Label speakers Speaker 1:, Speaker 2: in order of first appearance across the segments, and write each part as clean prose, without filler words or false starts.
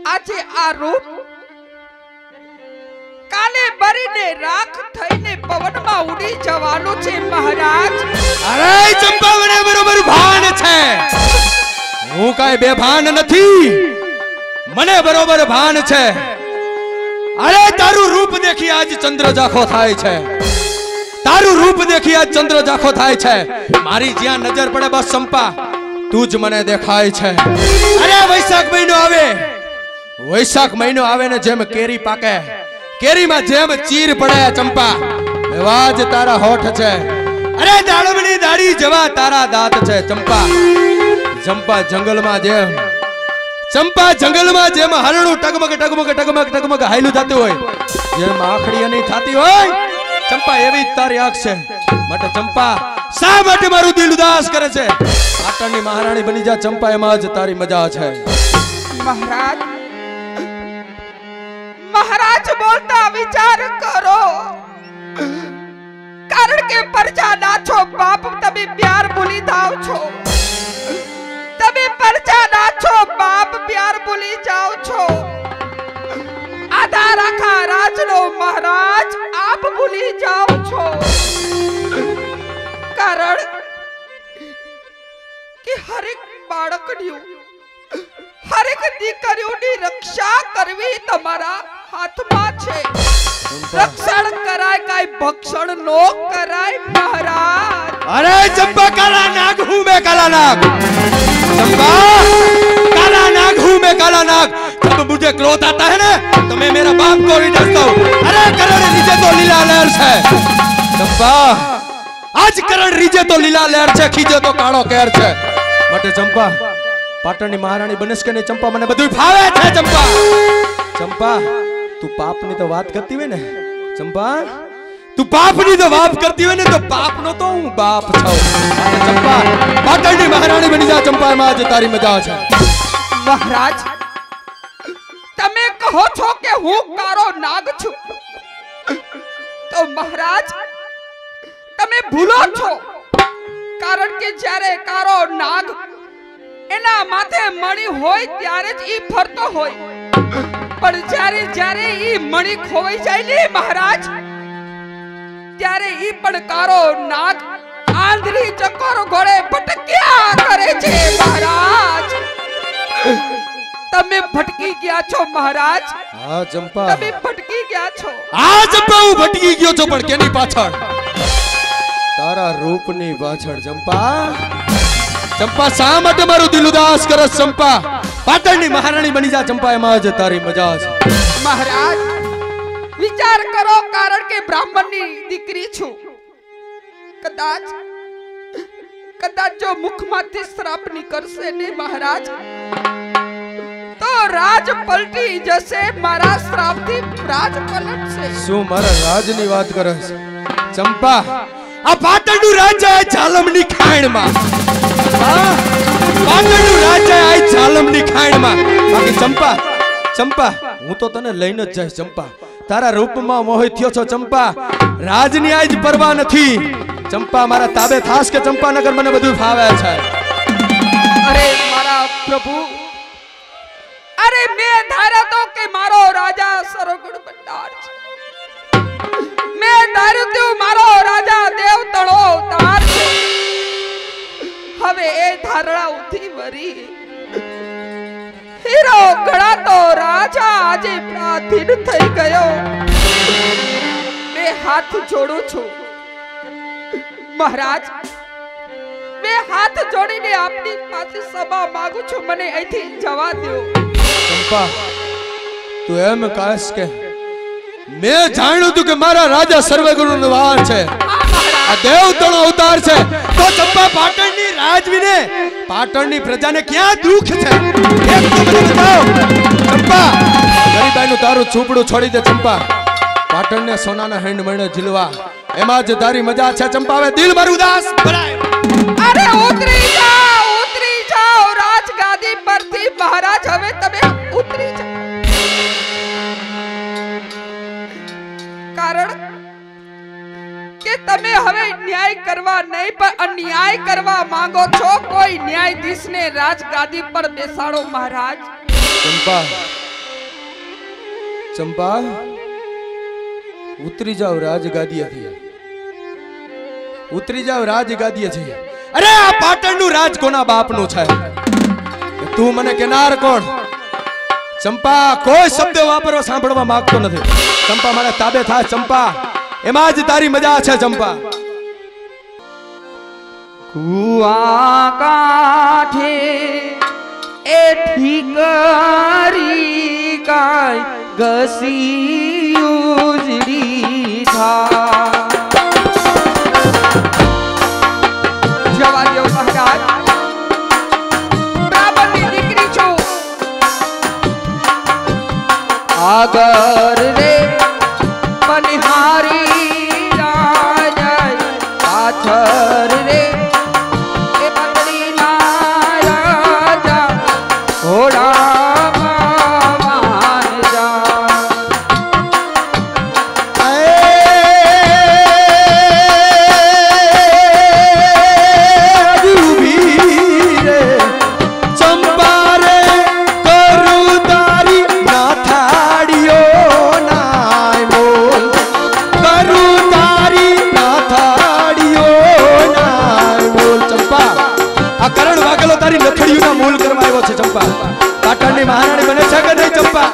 Speaker 1: આજે આ રૂપ કાલે બરીને રાખ થઈને પવનમાં ઉડી જવાનું છે મહારાજ।
Speaker 2: અરે ચંપા મને બરોબર ભાન છે, હું કાઈ બેભાન નથી, મને બરોબર ભાન છે। અરે તારું રૂપ દેખી આજ ચંદ્ર જાખો થાય છે, તારું રૂપ દેખી આજ ચંદ્ર જાખો થાય છે। મારી જ્યાં નજર પડે બસ ચંપા તું જ મને દેખાય છે। અરે વૈશાખ મહિનો આવે ને જેમ કેરી પાકે, કેરીમાં જેમ ચીર પડે ચંપા એવા જ તારા હોઠ છે। અરે દાડમની દાઢી જેવા તારા દાંત છે ચંપા। ચંપા જંગલમાં જેમ હરણું ટગમગ ટગમગ ટગમગ ટગમગ હાયલું થતું હોય, જેમ આખડી નહીં થતી હોય ચંપા એવી જ તારી આંખ છે। માટે ચંપા શા માટે મારું દિલ ઉદાસ કરે છે? પાટણની મહારાણી બની જા ચંપા, એમાં જ તારી મજા છે।
Speaker 1: મહારાજ મહારાજ બોલતા વિચાર કરો, કારણ કે પ્રજા ના છો બાપ, તમે પ્યાર ભૂલી જાઓ છો, તમે પ્રજા ના છો બાપ, પ્યાર ભૂલી જાઓ છો। આધા રાખા રાજનો મહારાજ આપ ભૂલી જાઓ છો, કારણ કે હરેક બાળકની હરેક દીકરીઓની રક્ષા કરવી તમારા હાથમાં છે। રક્ષણ કરાય કાઈ ભક્ષણ નો કરાય મહારાજ।
Speaker 2: અરે ચંપા काला नाग हूं मैं, काला नाग चंपा काला नाग हूं मैं, काला नाग। जब मुझे क्रोध आता है ना तो मैं मेरा बाप को भी डरता हूं। अरे करण रीजे तो लीला लहर है चंपा, आज करण रीजे तो लीला लहर है, खीजे तो काळो केर है। માટે ચંપા પાટણની મહારાણી બનસ કે નહીં ચંપા મને બધું ફાવે છે। ચંપા તું પાપની તો વાત કરતી હોય ને ચંપા, તું પાપની તો વાત કરતી હોય ને તો પાપનો તો હું બાપ છું। ચંપા પાટણની મહારાણી બની જા ચંપા, એમાં જ તારી મજા છે।
Speaker 1: મહારાજ તમે કહો છો કે હું કારો નાગ છું, તો મહારાજ તમે ભૂલો છો, કારણ કે જ્યારે કારો નાગ એના માથે મણી હોય ત્યારે જ ઈ ફરતો હોય, પણ જ્યારે ઈ મણી ખોવાઈ જાય ને મહારાજ, ત્યારે ઈ પણ કારો નાગ આંધળી ચકોર ઘોડે ભટક્યા કરે છે મહારાજ। તમે ભટકી ગયા છો મહારાજ।
Speaker 2: હા ચંપા
Speaker 1: તમે ભટકી ગયા છો।
Speaker 2: હા ચંપા હું ભટકી ગયો છું, પણ કેની પાછળ? તારા રૂપની પાછળ ચંપા। ચંપા શા માટે મારું દિલ ઉદાસ કરે ચંપા? પાટણની મહારાણી બની જા ચંપા, એમાં જ તારી મજા છે।
Speaker 1: મહારાજ વિચાર કરો, કારણ કે બ્રાહ્મણની દીકરી છું, કદાચ જો મુખમાંથી શ્રાપ નીકળશે ને મહારાજ તો રાજ પલટી જશે, મારા શ્રાપથી રાજ પલટશે।
Speaker 2: શું મારા રાજની વાત કરે છે ચંપા? આ પાટણનું રાજ્ય આ ઝાલમની ખાણમાં, પાટણનું રાજ્ય આ ઝાલમની ખાણમાં। બાકી ચંપા હું તો તને લઈને જ જઈશ ચંપા, તારા રૂપમાં મોહિત થયો છો ચંપા, રાજની આજ પરવા નથી ચંપા। મારા તાબે થાસ કે ચંપાનગર મને બધું ફાવે છે।
Speaker 1: અરે મારા પ્રભુ, અરે મેં ધાર્યો તો કે મારો રાજા સર્વગુણ ભંડાર છે, મેં ધાર્યું તું મારો રાજા દેવતળો અવતાર છે, હવે એ ધારણા ઉઠી વરી હીરો ગણાતો રાજા આજે પ્રાધીન થઈ ગયો। બે હાથ જોડું છું મહારાજ, બે હાથ જોડીને આપની પાસે ક્ષમા માંગુ છું, મને અહીંથી જવા દો।
Speaker 2: ચંપા તું એમ કહેશ કે મેં જાણ્યું તું કે મારા રાજા સર્વગુણનો વાર છે, આ દેવતળો અવતાર છે, તો ચંપા પાટણની રાજવીને પાટણની પ્રજાને ક્યાં દુઃખ છે એક તો મને બતાવ ચંપા। ગરીબાઈનું તારું છૂપડું છોડી દે ચંપા, પાટણને સોનાના હેન્ડ મણે ઝીલવા, એમાં જ તારી મજા છે ચંપા। હવે દિલ મારું ઉદાસ ભરાય।
Speaker 1: અરે ઉતરી જાઓ રાજગાદી પરથી મહારાજ, હવે તમે ઉતરી જાઓ, કારણ કે તમે હવે ન્યાય કરવા નહીં પણ અન્યાય કરવા માંગો છો। કોઈ ન્યાયાધીશને રાજગાદી પર બેસાડો મહારાજ।
Speaker 2: ચંપા चंपा उतरी जाओ રાજગાદીએથી ઉતરી જાવ રાજગાદીએથી અરે આ પાટણનું રાજ કોના બાપનું છે તું મને કેનાર કોણ ચંપા કોઈ શબ્દ વાપરવા સાંભળવા માંગતો નથી ચંપા મારે તાબે થા ચંપા એમાં જ તારી મજા છે ચંપા
Speaker 1: કુઆ કાઠે એ ઠીકરી કાય ઘસી ઉજડી થા જવા દો મહારાજ બ્રાહ્મણની દીકરી છો આગર રે પનિહારી રાજા પાછર રે એ પત્નીના રાજા ઘોડા
Speaker 2: પાટણની મહારાણી બને છે કે નહીં ચંપા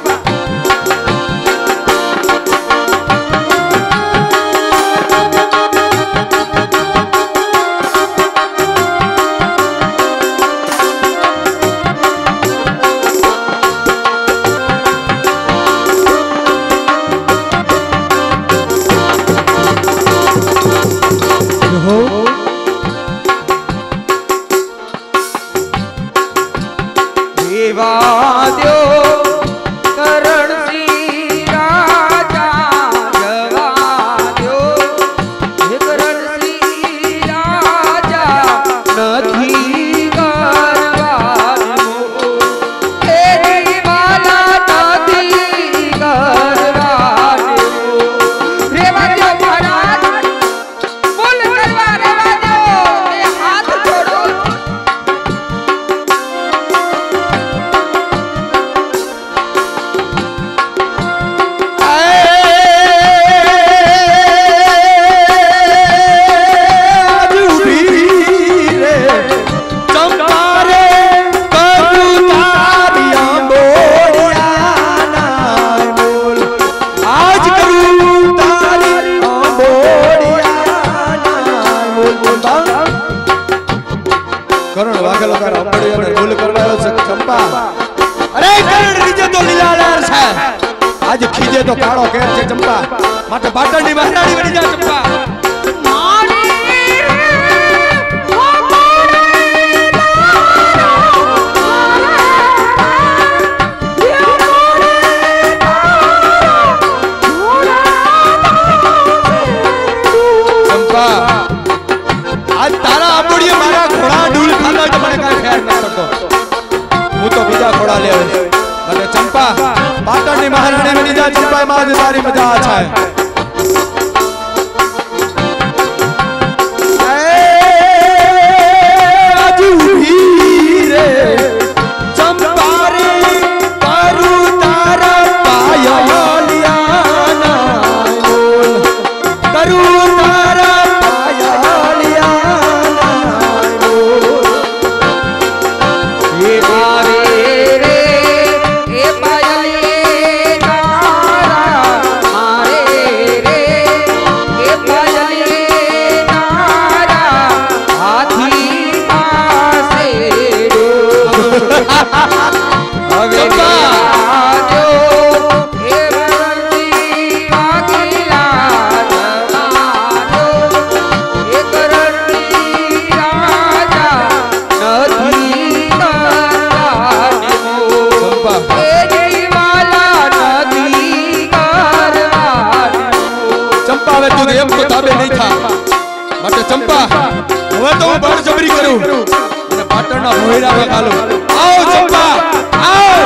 Speaker 2: आज खीजे तो काळो केर छे चंपा माटे पाटणनी મહારાણી બની જા ચંપા ચંપા आज तारा आंबोड़िए मारा घोड़ा ढूल खाना तो મને કાઈ ફેર ન પડતો હું તો બીજા ઘોડા લેવે મને ચંપા પાટણની મહારાણી બની જા ચંપા માં જ તારી મજા છે चंपा હવે તો હું બળજબરી કરું અને પાટણના ભોયરામાં ગાલું આવો ચંપા આવો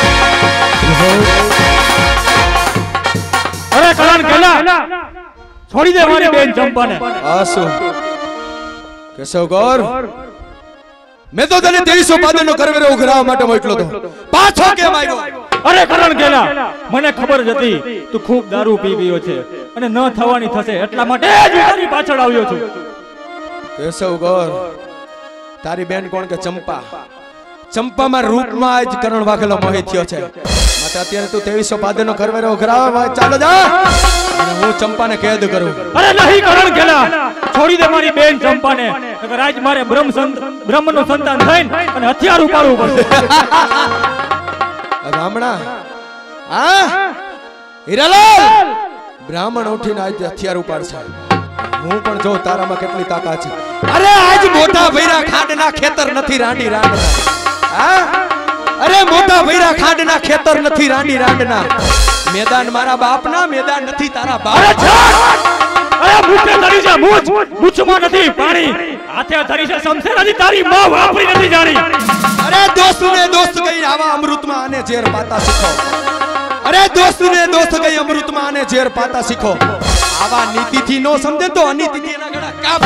Speaker 3: અરે કલાન ગેલા છોડી દે મારી બેન ચંપાને.
Speaker 2: આસુ કેશવ ગોર, મેં તો તને 2300 પાદરનો કરવેરો ઉઘરાવવા માટે મોકલો તો પાછો કેમ આવ્યો?
Speaker 3: અરે કરણ કેલા, મને ખબર જ હતી તું ખૂબ દારૂ પી ગયો છે અને ન થવાની થશે એટલા માટે જ હું તારી પાછળ આવ્યો છું.
Speaker 2: કેશવ ગોર, તારી બેન કોણ કે ચંપા? ચંપામાં રૂપમાં આજ કરણ વાઘેલો મોહિત થયો છે. માટે અત્યારે તું 2300 પાદરનો કરવેરો ઉઘરાવવા ચાલો જા અને હું ચંપાને કેદ કરું.
Speaker 3: અરે નહીં કરણ કેલા, છોડી દે મારી બેન ચંપાને. નકર આજ મારે બ્રહ્મનું સંતાન થઈને અને હથિયાર ઉપાડવું પડશે.
Speaker 2: બ્રાહ્મણા, હા હીરાલાલ, બ્રાહ્મણ ઉઠીને આજ હથિયાર ઉપાડશે. હું પણ જો તારામાં કેટલી તાકાત છે. અરે આજ મોટા ભૈરા ખાંડના ખેતર નથી રાંડી રાંડના. હા, અરે મોટા ભૈરા ખાંડના ખેતર નથી રાંડી રાંડના. મેદાન મારા બાપના, મેદાન નથી તારા બાપ.
Speaker 3: અરે મુઠે ધરી છે મૂછ, મૂછમાં નથી પાણી. હાથે ધરી છે શમશેર, હજી તારી માં વાપરી નથી જાણી.
Speaker 2: અરે દોસ્તને દોસ્ત કઈ આવા અમૃતમાં આને ઝેર પાતા શીખો. અરે દોસ્તને દોસ્ત કઈ અમૃતમાં આને ઝેર પાતા શીખો. આવા નીતિથી નો સમજે તો અનીતિથી એના ગળા કાપ.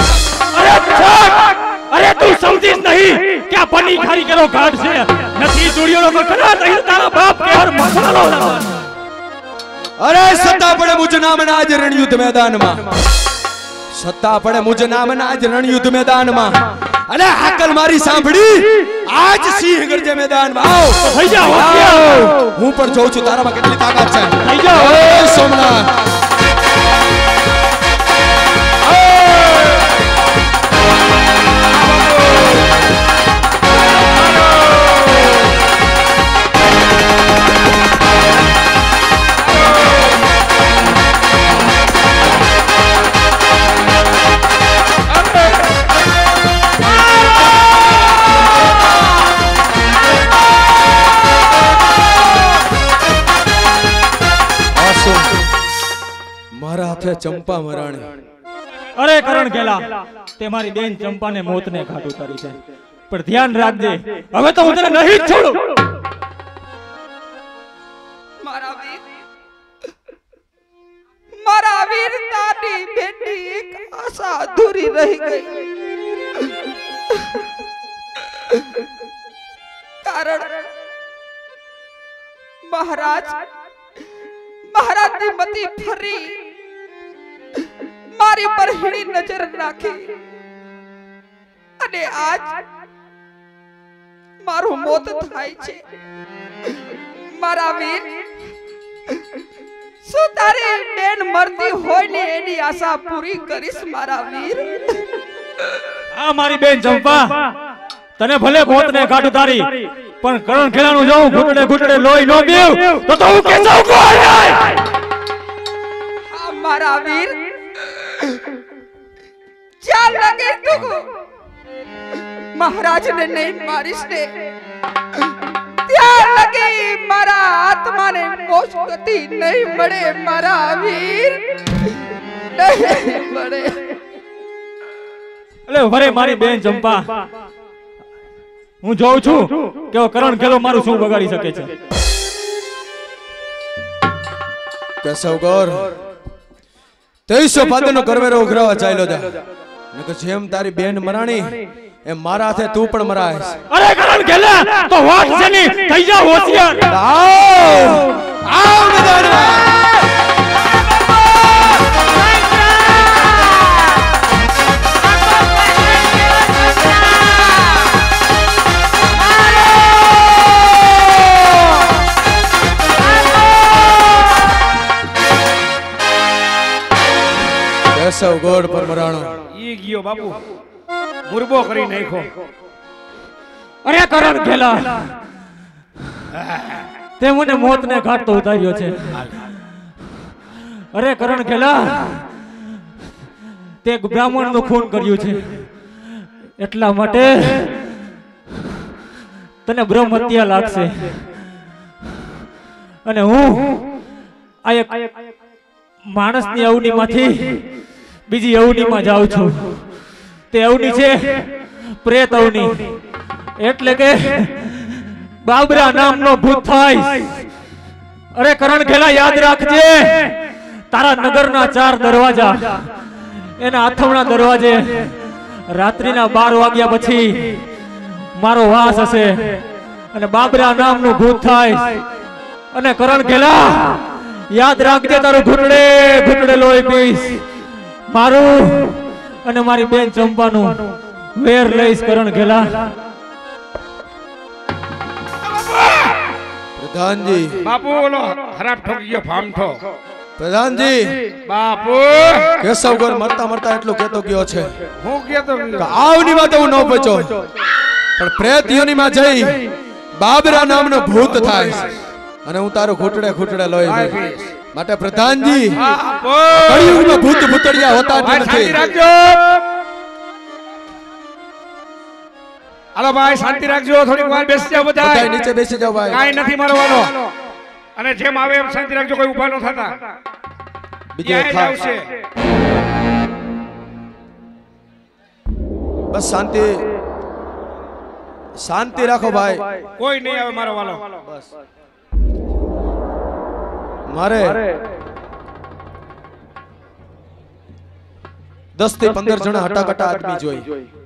Speaker 3: અરે તું સમજીશ નહીં કે આ પની ખારી કેરો ઘાટ છે. નથી જોડિયોનો મખના તઈ તારા બાપ કે હર મખનાનો.
Speaker 2: અરે સત્તા પડે મુજ નામના આજ રણયુદ્ધ મેદાનમાં. સત્તા પડે મુજ નામના આજ રણયુદ્ધ મેદાનમાં. અને હાકલ મારી સાંભળી આજ સિંહ ગરજે મેદાનમાં. આવ
Speaker 3: થઈ જાવ.
Speaker 2: હું પણ જોઉં છું તારામાં કેટલી તાકાત છે.
Speaker 3: થઈ જાવ.
Speaker 2: જય સોમનાથ. મારા હાથે ચંપા મરાણી.
Speaker 3: અરે કરણ કેલા, તે મારી બેન ચંપાને મોતને ઘાટ ઉતારી છે. પણ ધ્યાન રાખજે, હવે તો હું તને નહીં જ છોડું.
Speaker 1: મારા વીર, તારી બેટી એક આશા અધૂરી રહી ગઈ. કારણ મહારાજની મતી ફરી મારી પર હીણી નજર રાખી અને આજ મારું મોત થાય છે. મારા વીર, શું તારી બેન મરતી હોય ને એની આશા પૂરી કરીશ મારા વીર?
Speaker 3: આ મારી બેન ચંપા, તને ભલે મોતને ઘાટ ઉતારી, પણ કરણ ખેલાનું જાઉં ઘૂંટડે ઘૂંટડે લોહી નો પીવ તો હું કેસવ કોણ?
Speaker 1: હા મારા વીર, ચાલ લગે તું મહારાજને નહીં મારીશ ને ત્યાં લગે મારા આત્માને મોક્ષ ગતિ નહીં મળે મારા વીર, નહીં મળે.
Speaker 3: અલે વરે મારી બેન ચંપા, હું જોઉં છું કે કરણ ખેલો મારું શું બગાડી શકે છે.
Speaker 2: કેશવ ગોર, 2300 પાદરનો કરવેરો ઉઘરાવા ચાલ્યો જા. નકર જેમ તારી બેન મરાણી એમ મારા હાથે તું પણ મરાઈશ.
Speaker 3: અરે કરણ ખેલા, તો વાત છે ની થઈ જા હોશિયાર.
Speaker 2: આવ મેદાનમાં. કેશવ ગોર પર મરાણો.
Speaker 3: ઈ ગયો બાપુ, મુરબો કરી નાખ્યો. અરે કરણ ખેલા, તે મને મોતને ઘાટ તો ઉતાર્યો છે. અરે કરણ ખેલા, તે બ્રાહ્મણનું ખૂન કર્યું છે. એટલા માટે તને બ્રહ્મ હત્યા લાગશે. અને હું આ એક માણસની અવનીમાંથી બીજી અવનીમાં જાઉં છું. તે અવની છે પ્રેત અવની, એટલે કે બાબરા નામનો ભૂત થાય. અરે કરણ ખેલા, યાદ રાખજે, તારા નગરના 4 દરવાજા એના આથમણા દરવાજે રાત્રિના 12 વાગ્યા પછી મારો વાસ હશે અને બાબરા નામનું ભૂત થાય અને કરણ ઘેલા યાદ રાખજે તારું ઘૂંટડે ઘૂંટડે લોહી પીસ મારું અને મારી બેન ચંપાનું વેર લઈશ કરણ ઘેલા
Speaker 2: પ્રધાનજી
Speaker 4: બાપુ ઓલો ખરાબ ઠોકી ગયો ફામઠો
Speaker 2: પ્રધાનજી
Speaker 4: બાપુ
Speaker 2: કેશવગર મરતા મરતા એટલું કહેતો ગયો છે
Speaker 4: હું કેતો
Speaker 2: કે આવની વાત હું ન બચો પણ પ્રેત યોનીમાં જઈ બાબરા નામનો ભૂત થાય અને હું તારો ઘૂંટડે ઘૂંટડે લોહી પીશ માટે પ્રધાનજી કળિયુગમાં ભૂત ભૂતડિયા હોતા જ નથી
Speaker 4: રાખજો હાલો ભાઈ શાંતિ રાખજો થોડીક વાર બેસી જાવ બધા
Speaker 2: બધા નીચે બેસી જાવ ભાઈ
Speaker 4: કાઈ નથી મારો વાલો અને જેમ આવે એમ શાંતિ રાખજો કોઈ ઊભા ન થતા
Speaker 2: બીજો એક
Speaker 4: આવશે
Speaker 2: બસ શાંતિ શાંતિ રાખો ભાઈ
Speaker 4: કોઈ નહીં આવે મારો વાલો
Speaker 2: બસ મારે 10 થી 15 જણા હટાકટા આદમી જોઈ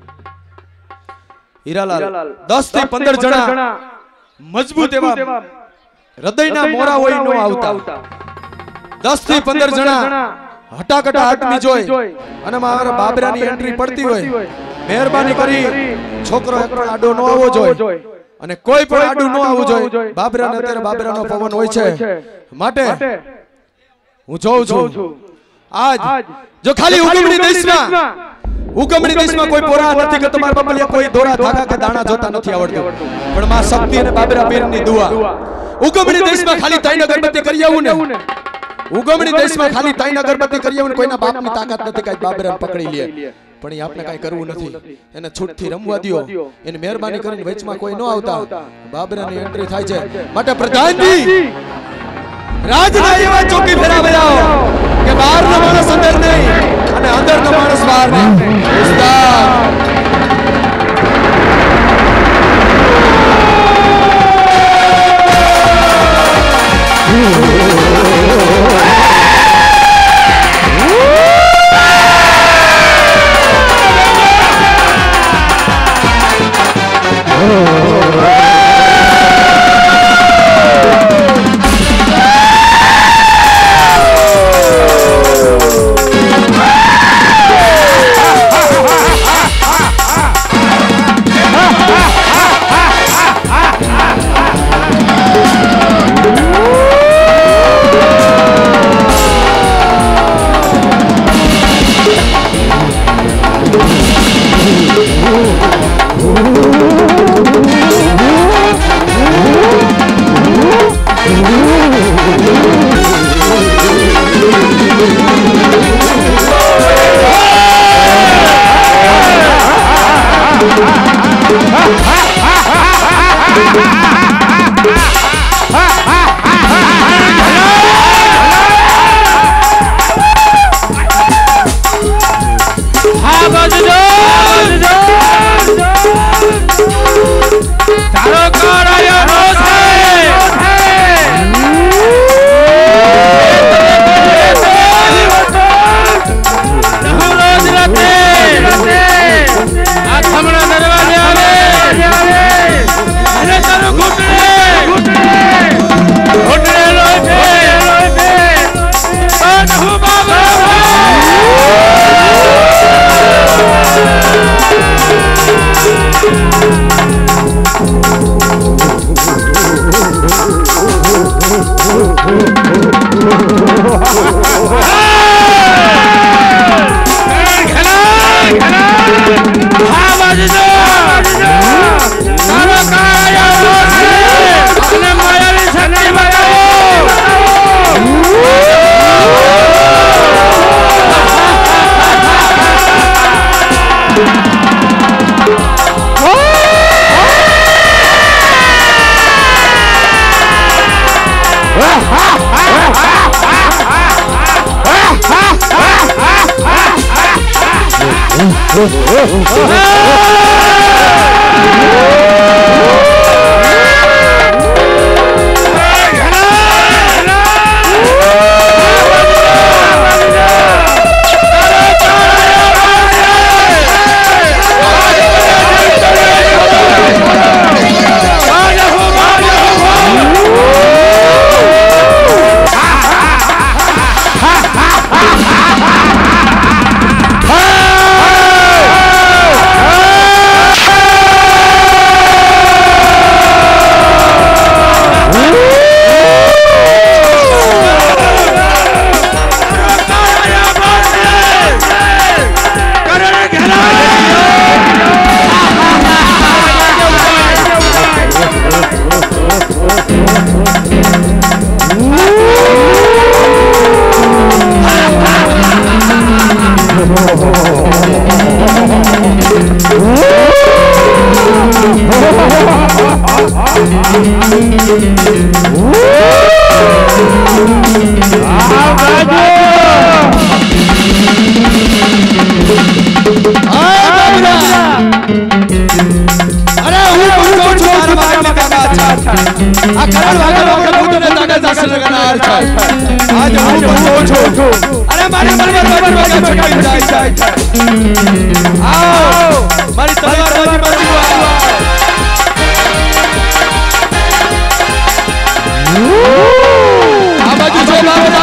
Speaker 2: હીરાલાલ 10 થી 15 જણા મજબૂત એવા હૃદયના મોરા હોય નો આવતા 10 થી 15 જણા હટાકટા આદમી જોઈ અને મારા બાબરાની એન્ટ્રી પડતી હોય મહેરબાની કરી છોકરો એકલો આડો ન આવવો જોઈએ અને કોઈ પણ આડું ન આવવું જોઈએ બાબરાને અત્યારે બાબરાનો પવન હોય છે માટે હું જોઉં છું આજ જો ખાલી ઉગમણી દેશમાં કોઈ પોરા નથી કે તમારા બાપલિયા કોઈ દોરા ધાગા કે દાણા જોતા નથી આવડતું પણ માં શક્તિ અને બાબરા પીરની દુઆ ઉગમણી દેશમાં ખાલી તૈન અગરબત્તી કરી આવું ને ઉગમણી દેશમાં ખાલી તૈન અગરબત્તી કરી આવું કોઈના બાપની તાકાત નથી કાઈ બાબરાને પકડી લે પણ એ આપણે કાઈ કરવું નથી એને છૂટથી રમવા દિયો એને મહેરબાની કરીને વચમાં કોઈ ન આવતા બાબરાની એન્ટ્રી થાય છે માટે પ્રધાનજી રાજના એવા ચોકી ફેરાવે જાઓ કે બહારનો માણસ અંદર નહીં અને અંદરનો માણસ બહાર નહીં ઉસ્તાદ છે આવો મારી તલવારબાજી માં જુઓ આ બાજુ જો બાબરા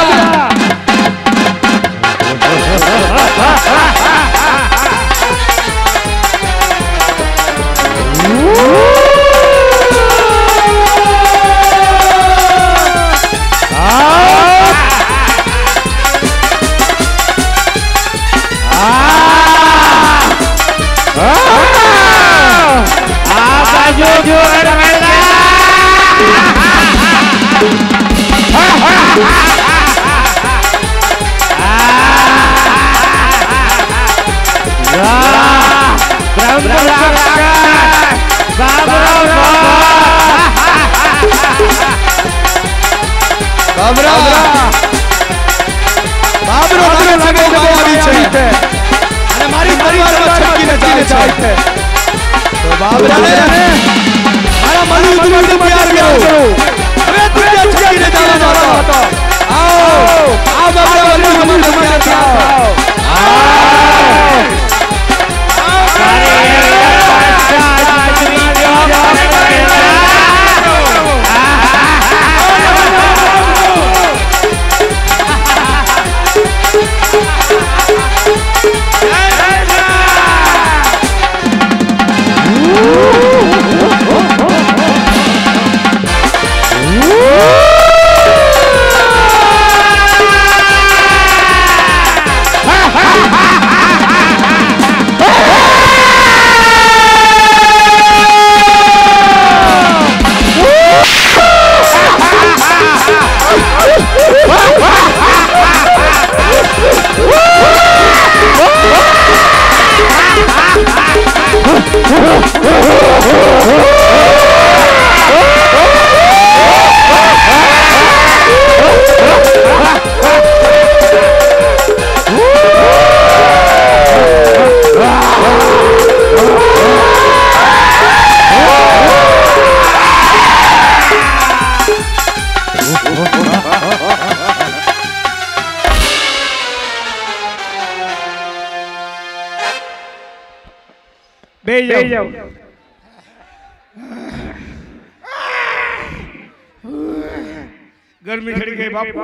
Speaker 4: गर्मी चढ़ गई बापू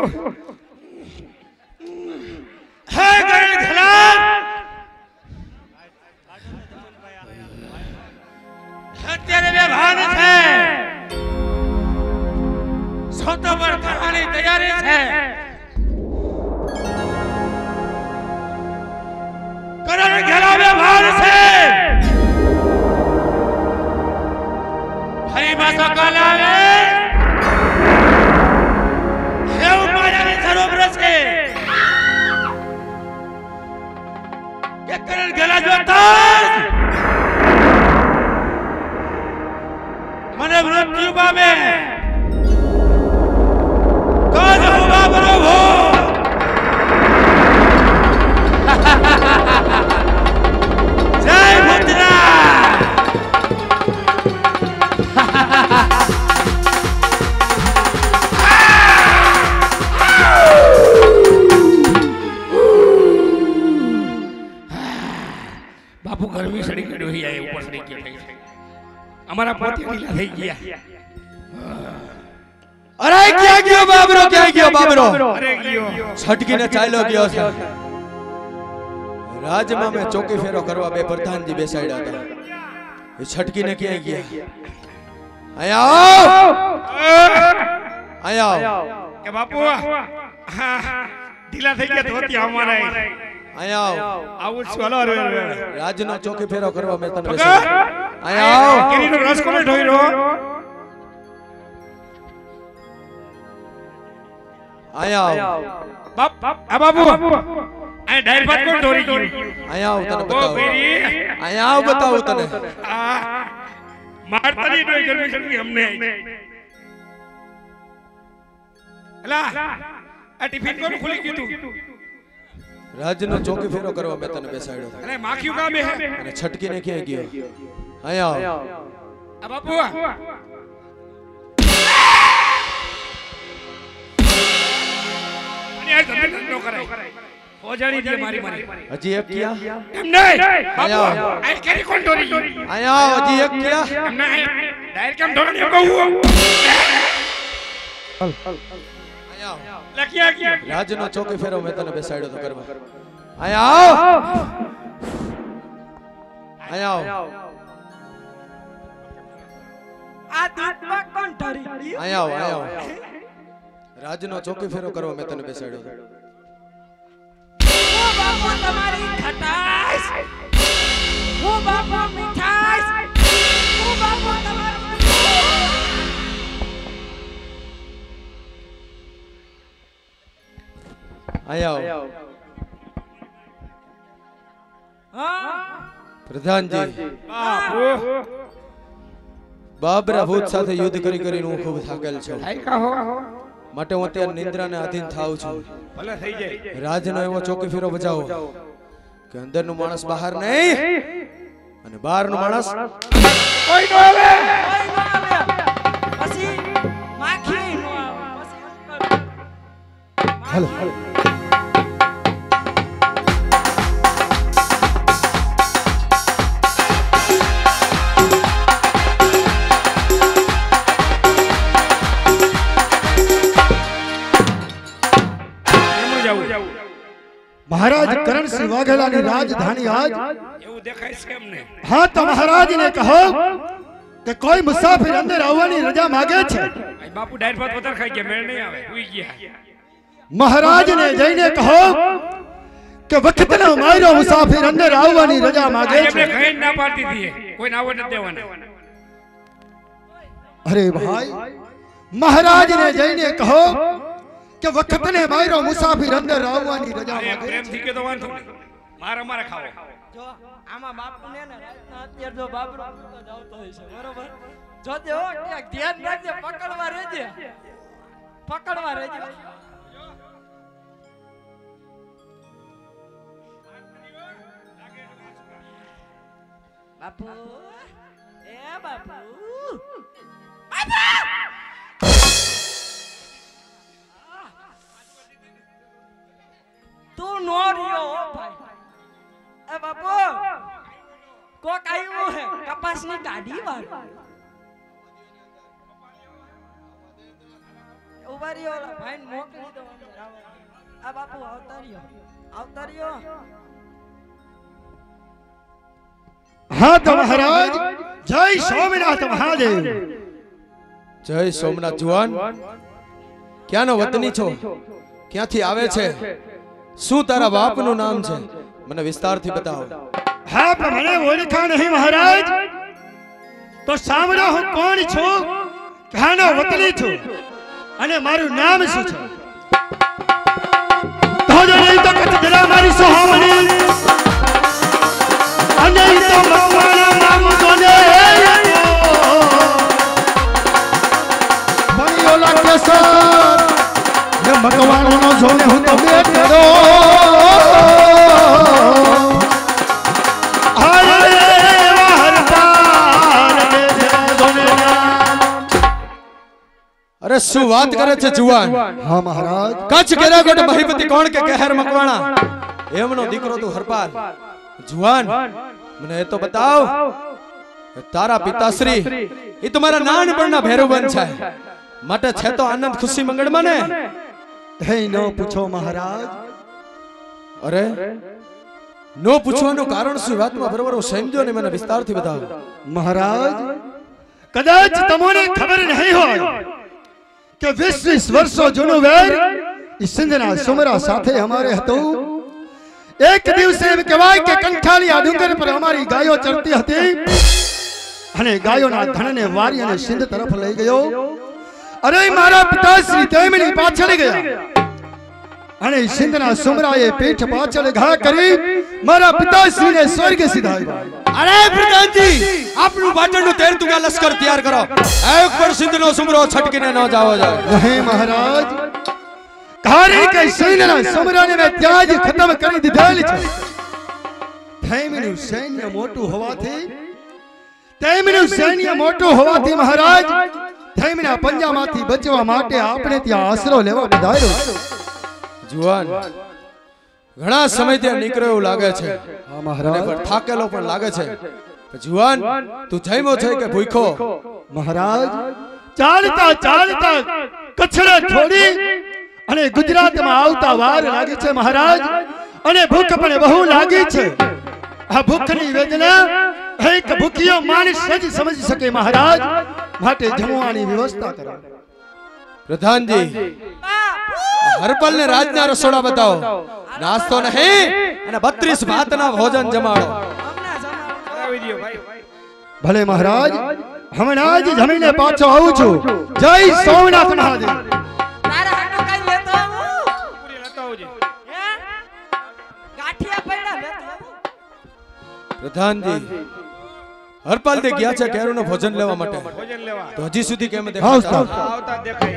Speaker 2: है गए घला तेरे व्यवहार है सोतो पर कहानी तैयारी है करण घला व्यवहार से हरी भाषा काला गला जोता मने मृत्यु पामे काज होगा प्रभु जय पुत्रा
Speaker 4: बापू गर्मी सड़ी गई हुई है ऊपर सड़ी गई हमारा पोती ढीला થઈ ગયા
Speaker 2: अरे क्या गयो बाबरो क्या गयो बाबरो
Speaker 4: अरे गयो
Speaker 2: छटकी ने चालो गयो છે રાજમાં મે ચોકી ફેરો કરવા બે પ્રધાનજી બેસાડ્યા હતા એ છટકી ને ક્યાં ગયા આયા આવો
Speaker 4: કે બાપू ढीला થઈ ગયા ધોતી हमारा
Speaker 2: आया
Speaker 4: आओ चलो रे
Speaker 2: राजनो चौकी फेरो करवा में तने बेसा आया आओ
Speaker 4: केरीनो रस कोने ढोईरो
Speaker 2: आया आओ
Speaker 4: बाप आ बाबू आ डायर बात कोन ढोरी की
Speaker 2: आया आओ तने
Speaker 4: ओ
Speaker 2: बताओ
Speaker 4: फेरी
Speaker 2: आया आओ बताओ तने
Speaker 4: मारता नहीं ढोई गर्मी गर्मी हमने अला आ टिफिन कोन खुली की तू
Speaker 2: राजनो चौकी फेरो करवा में तने बेसाड्यो
Speaker 4: अरे माखियो का में है
Speaker 2: अने छटकी ने क्યાં ગયો आया आओ
Speaker 4: आ बापू અને આ ધંધો ન કરાય ઓજાડી દે મારી
Speaker 2: હજી એક કિયા
Speaker 4: એમ નહીં
Speaker 2: આયા
Speaker 4: આ કેરી કોણ ઢોરી
Speaker 2: આયા હજી એક કિયા
Speaker 4: એમ નહીં ડાયરેક્ટ કેમ ઢોરને કહું
Speaker 2: આયા
Speaker 4: લખ્યા
Speaker 2: રાજનો ચોકી ફેરો મેં તને બેસાડ્યો તો કરવા આયા આવ આયા આવ
Speaker 1: આ દૂધમાં કોણ ઢરી
Speaker 2: આયા આવ આયા આવ રાજનો ચોકી ફેરો કરવા મેં તને બેસાડ્યો તો
Speaker 1: ઓ બાપુ તમારી ખટાશ ઓ બાપુ મીઠાશ ઓ બાપુ તમારી
Speaker 2: આયા આવ
Speaker 1: હા
Speaker 2: પ્રધાનજી
Speaker 4: બાપુ
Speaker 2: બાબરા ભૂત સાથે યુદ્ધ કરી કરીને હું ખૂબ થાકેલ છું
Speaker 4: થાક્યા હો
Speaker 2: માટે હું અત્યારે નિંદ્રાને આધીન થાઉં છું
Speaker 4: ભલે થઈ જાય
Speaker 2: રાજનો એવો ચોકી ફેરો બજાવો કે અંદરનો માણસ બહાર નહીં અને બહારનો માણસ
Speaker 4: કોઈ નો આવે
Speaker 1: પછી માખી નો આવે પછી
Speaker 2: હાલો
Speaker 5: महाराज करण सिंह वाघेला की राजधानी आज
Speaker 4: એવું દેખાય છે એમને
Speaker 5: हाँ तो महाराज ने कहो कि कोई मुसाफिर अंदर આવવાની रजा मांगे छे
Speaker 4: આ બાપુ ડાયર ભાત વધારે ખાઈ ગયા મેળ નહીં આવે હુઈ ગયા
Speaker 5: महाराज ने जईने कहो कि वक्त न मारो मुसाफिर अंदर આવવાની रजा मांगे
Speaker 4: એમને
Speaker 5: छे
Speaker 4: કઈ ના પાડતી હતી કોઈ નાવો ન દેવાના
Speaker 5: अरे भाई महाराज ने जईने कहो कि वक्त ने मारो मुसाफिर अंदर આવવાની रजा
Speaker 4: અરે
Speaker 5: मांगे
Speaker 4: પ્રેમ થી કે તો વાંધો નહીં મારા મારા ખાવો
Speaker 1: જો આમાં બાપુને ને રાતના અત્યારે જો બાપરો તો જાવતો હોય છે બરોબર જોજે હો ક્યાંક ધ્યાન રાખજે પકડવા રહેજે બાપુ એ બાપુ તું નો રહ્યો હો ભાઈ એ બાપુ કોક આવ્યું હે કપાસની કાઢી વાર ઉભા રહ્યો ઓલા ભાઈને મોકલી દો આ બાપુ આવતા રહ્યો
Speaker 5: हाँ तो महाराज जय सोमनाथ महादेव
Speaker 2: જય સોમનાથ જુવાન ક્યાંનો વતની છો ક્યાંથી આવે છે શું તારા બાપનું નામ છે મને વિસ્તારથી બતાવો
Speaker 5: हाँ पर મને ઓળખા નહીં महाराज તો સાંભળો હું કોણ છું ક્યાંનો વતની છું અને મારું નામ શું છે તો જો નહીં તો કત જરા મારી સોહામણી અને ઈ તો મકવાણા નામ જોને બણિયો લાગે સર ને મકવાણા નો જોને હું તો બે કરો
Speaker 2: અરે શું વાત કરે છે જુવાન
Speaker 5: हाँ महाराज
Speaker 2: કચ્છ કેરાગોટ મહીપતિ કોણ કે કહેર મકવાણા એમનો દીકરો તું હરપાલ જુવાન મને એ તો બતાવ તારા પિતાશ્રી એ તમારા નાનપણના ભેરુબન છે માટે છે તો આનંદ ખુશી મંગળમાં ને
Speaker 5: हे नो पूछो महाराज
Speaker 2: અરે નો પૂછવાનું કારણ શું વાતમાં બરોબર હું સમજો ને મને વિસ્તારથી બતાવો
Speaker 5: महाराज कदाच तमोने खबर नहीं हो कि 20 वर्षों जूनो वेर इस सिंधना सुमरा साथे हमारे हतो एक दिवसे एम कहेवाय के कंठालिया डુંગર पर हमारी गायो चरती हती અને ગાયોના ધણને વારી અને સિંધ તરફ લઈ ગયો અરે મારા પિતાશ્રી તેમની પાછળ ગયા અને સિંધના સુમરાએ પીઠ પાછળ ઘા કરી મારા પિતાશ્રીને સ્વર્ગ સિધાવ્યા
Speaker 2: અરે પ્રધાનજી આપણું પાટણનું 13 લશ્કર તૈયાર કરો એક પર સિંધનો સુમરો છટકીને ન જાવો જાય
Speaker 5: नहीं महाराज कारण के सैन्यना समराने में त्याज खत्म કરી દીધેલ છે તેમનું સૈન્ય મોટું હોવાથી મહારાજ તેમના પંજામાંથી બચવા માટે આપણે ત્યાં આશરો લેવા બધાયો
Speaker 2: જુવાન ઘણા સમયથી નીકળ્યો એવું લાગે છે
Speaker 5: હા
Speaker 2: અને
Speaker 5: મહારાજ
Speaker 2: પણ થાકેલો પણ લાગે છે જુવાન તું જમ્યો છે કે ભૂખો
Speaker 5: મહારાજ ચાલતા ચાલતા કચ્છને છોડી અને ગુજરાતમાં આવતા વાર લાગી છે મહારાજ અને ભૂખ પણ બહુ લાગી છે આ ભૂખની વેદના એક ભૂખ્યો માણસ જ સમજી શકે મહારાજ માટે જમવાની વ્યવસ્થા કરો
Speaker 2: પ્રધાનજી હરપલ ને રાજના રસોડા બતાવો નાસ્તો નહીં અને 32 ભાતના ભોજન જમાડો
Speaker 5: ભલે મહારાજ હમણાં જ જમીને પાછો આવું છું જય સોમનાથ મહાદેવ
Speaker 1: તારા હાટુ કઈ લેતો આવું પૂરી લેતો આવજે હે ગાંઠિયા પૈડા લેતો આવું
Speaker 2: પ્રધાનજી હરપાલ તે ગયા છે કેરુનો ભોજન લેવા માટે
Speaker 4: ભોજન લેવા
Speaker 2: તો હજી સુધી કેમ
Speaker 5: આવ
Speaker 2: દેખાતા
Speaker 5: સાહેબ.
Speaker 4: આવતા દેખાય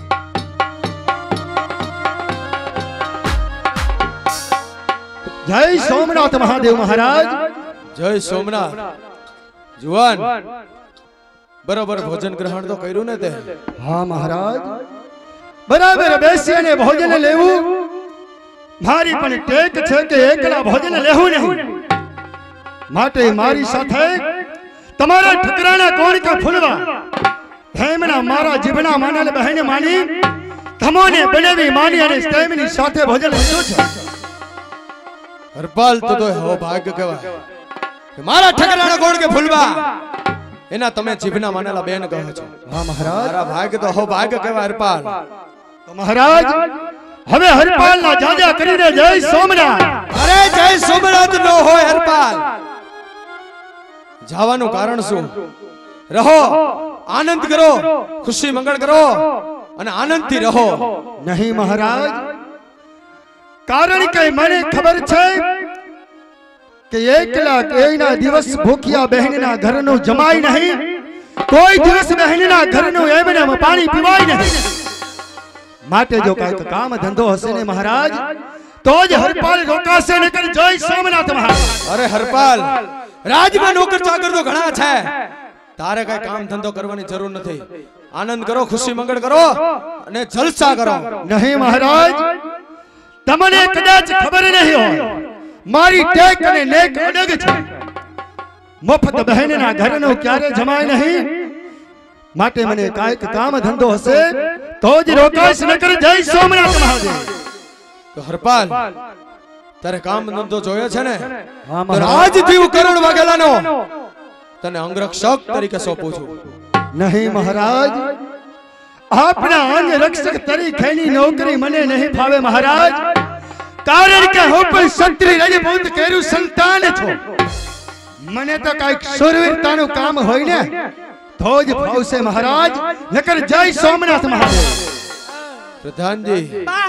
Speaker 5: જય સોમનાથ મહાદેવ મહારાજ
Speaker 2: જય સોમનાથ જુવાન બરોબર ભોજન ગ્રહણ તો કર્યું ને તે
Speaker 5: હા મહારાજ બરાબર બેસીને ભોજન લેવું મારી પણ ટેક છે કે એકલા ભોજન લેવું નહીં માટે મારી સાથે તમારા ઠકરાણા કોણ કે ફૂલવા હેમના મારા જીવના માનલ બહેન માની તમોને બનાવી માની અને તેમની સાથે ભોજન લીધું છે
Speaker 2: હરપાલ તો હો ભાગ્ય કહેવાય કે મારા ઠકરાણા કોણ કે ફૂલવા એના તમે જીભના માનેલા બેન કહો છો
Speaker 5: હા મહારાજ
Speaker 2: મારા ભાગ્ય તો હો ભાગ્ય કહેવાય હરપાલ
Speaker 5: તો મહારાજ હવે હરપાલના જાજા કરીને જય સોમનાથ
Speaker 2: અરે જય સોમનાથ નો હોય હરપાલ જવાનું કારણ શું રહો આનંદ કરો ખુશી મંગળ કરો અને આનંદથી રહો
Speaker 5: નહીં મહારાજ કારણ કે મને ખબર છે કે એકલા એના દિવસ ભૂખ્યા બહેનના ઘરનું જમાય નહીં કોઈ દિવસ બહેનના ઘરનું એમને પાણી પીવાય નહીં માટે જો કાંઈક કામ ધંધો હશે ને મહારાજ તો જ હરપાલ રોકાશે નકર જય સોમનાથ મહારાજ
Speaker 2: અરે હરપાલ રાજમાં નોકર ચાકર તો ઘણા છે તારે કઈ કામ ધંધો કરવાની જરૂર નથી આનંદ કરો ખુશી મંગળ કરો અને જલસા કરો
Speaker 5: નહીં મહારાજ તમને કદાચ ખબર નહીં હોય મારી ટેક અને નેક અડગ છે મફત બહેનના ઘરનું ક્યારે જમાય નહીં માટે મને કાંઈક કામ ધંધો હશે તો જ રોકાશ નકર જય સોમનાથ મહાદેવ
Speaker 2: તો હરપાલ તારે કામ ધંધો જોયો છે ને
Speaker 5: હા
Speaker 2: તો આજથી હું કરણ વાઘેલાનો તને અંગરક્ષક તરીકે સોંપું છું
Speaker 5: નહીં મહારાજ આપના અંગ રક્ષક તરીકેની નોકરી મને નહીં ફાવે મહારાજ કારણ કે હું પણ ક્ષત્રિય રાજપૂત કેરું સંતાન છું મને તો કાંઈક શૂરવીરતાનું કામ હોય ને તો જ ફાવશે મહારાજ નકર જય સોમનાથ મહાદેવ
Speaker 2: પ્રધાનજી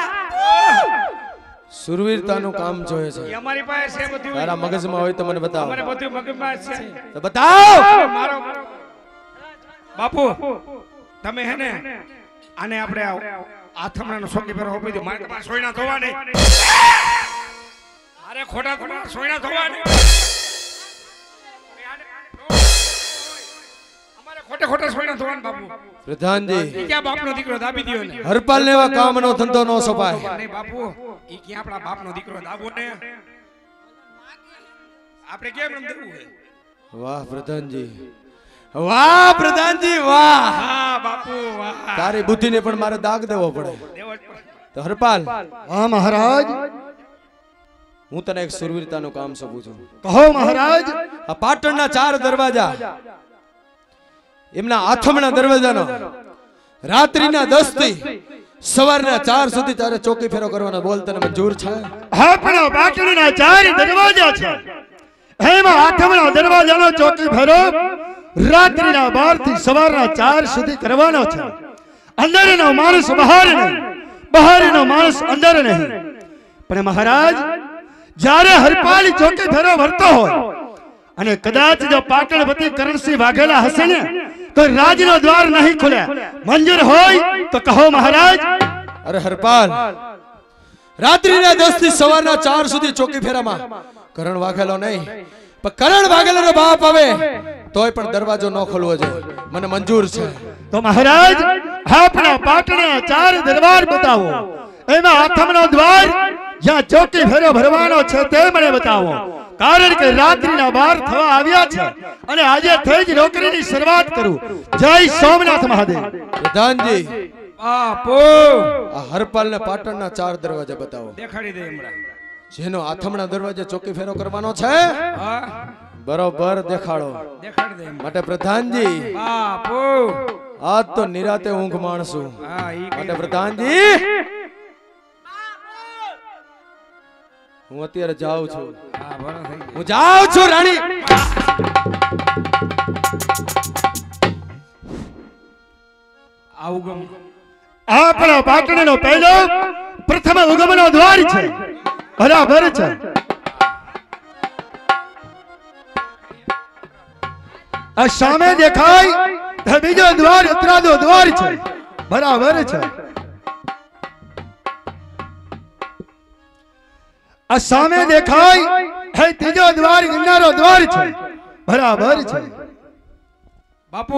Speaker 2: સુરવીરતાનું કામ જોઈએ છે
Speaker 4: એ અમારી પાસે છે બધું
Speaker 2: તારા મગજમાં હોય તો મને બતાવો
Speaker 4: અમારે બધું મગજમાં છે
Speaker 2: તો બતાવ
Speaker 4: મારો બાપુ તમે હે ને આને આપણે આથમણાનો સોકી પર હોપી દો મારે તમારા સોયના ધોવા નહીં મારે ખોટા ખોટા સોયના ધોવા નહીં અમારે ખોટે ખોટા સોયના ધોવાના બાપુ
Speaker 2: પ્રધાનજી
Speaker 4: ઈ ક્યાં બાપનો દીકરો દાબી દ્યો ને
Speaker 2: હરપાલ ને એવા કામનો ધંધો નો સોપાય
Speaker 4: નહીં બાપુ ઈ ક્યાં આપણા બાપનો દીકરો દાબો ને આપણે કેમ રમ દેવું હે
Speaker 2: વાહ પ્રધાનજી વાહ પ્રધાનજી વાહ
Speaker 4: હા બાપુ વાહ
Speaker 2: તારી બુદ્ધિને પણ મારે દાગ દેવો પડે
Speaker 4: દેવો જ પડે.
Speaker 2: તો હરપાલ
Speaker 5: હા મહારાજ
Speaker 2: હું તને એક સુરવીરતાનું કામ સોંપું છું
Speaker 5: કહો મહારાજ
Speaker 2: આ પાટણના 4 દરવાજા એમના આથમણા દરવાજાનો રાત્રિના 10 થી સવારના 4 સુધી તારે ચોકી ફેરો કરવાનો બોલ તને મંજૂર છે
Speaker 5: આપણા પાટણના 4 દરવાજા છે એમાં આઠમણા દરવાજાનો ચોકી ફેરો રાત્રિના 12 થી સવારના 4 સુધી કરવાનો છે અંદરનો માણસ બહાર નહીં બહારનો માણસ અંદર નહીં પણ મહારાજ જ્યારે હરપાલ ચોકી ફેરો ભરતો હોય અને કદાચ જો પાટણપતિ કરણસિંહ વાઘેલા હશે ને તો રાજનો દ્વાર નહીં ખુલે મંજૂર હોય તો કહો મહારાજ
Speaker 2: અરે હરપાલ રાત્રિના 10 થી સવારના 4 સુધી ચોકી ફેરામાં કરણ વાઘેલો નહીં પણ કરણ વાઘેલાનો બાપ આવે તોય પણ દરવાજો ન ખોલવો જોઈએ મને મંજૂર છે
Speaker 5: તો મહારાજ આપણા પાટણના 4 દરબાર બતાવો એમાં આથમનો દ્વાર જ્યાં ચોકી ફેરો ભરવાનો છે તે મને બતાવો, કારણ કે રાત્રિના 12 થવા આવ્યા છે અને આજે થઈ જ નોકરીની શરૂઆત કરું. જય સોમનાથ મહાદેવ.
Speaker 2: પ્રધાનજી,
Speaker 4: બાપુ
Speaker 2: આ હરપાલ ને પાટણના 4 દરવાજા બતાવો.
Speaker 4: દેખાડી દે હમણાં.
Speaker 2: જેનો આથમણા દરવાજે ચોકી ફેરો કરવાનો છે
Speaker 4: હા
Speaker 2: બરોબર દેખાડો.
Speaker 4: દેખાડી દે હમણાં.
Speaker 2: માટે પ્રધાનજી,
Speaker 4: બાપુ
Speaker 2: આજ તો નિરાતે ઊંઘ માણશું.
Speaker 4: હા ઈ
Speaker 2: માટે પ્રધાનજી, હું અત્યારે જાઉં છું.
Speaker 4: હા બરાબર થઈ ગયું.
Speaker 2: હું જાઉં છું રાણી.
Speaker 4: આવું ગમ
Speaker 5: આપણા પાટણનો પહેલો પ્રથમ ઉગમનો દ્વાર છે. બરાબર છે. આ સામે દેખાય તે બીજો દ્વાર ઉત્તરાદો દ્વાર છે. બરાબર છે. આ સામે દેખાય હે ત્રીજો દ્વાર ગિરનારો દ્વાર છે. બરાબર છે.
Speaker 4: બાપુ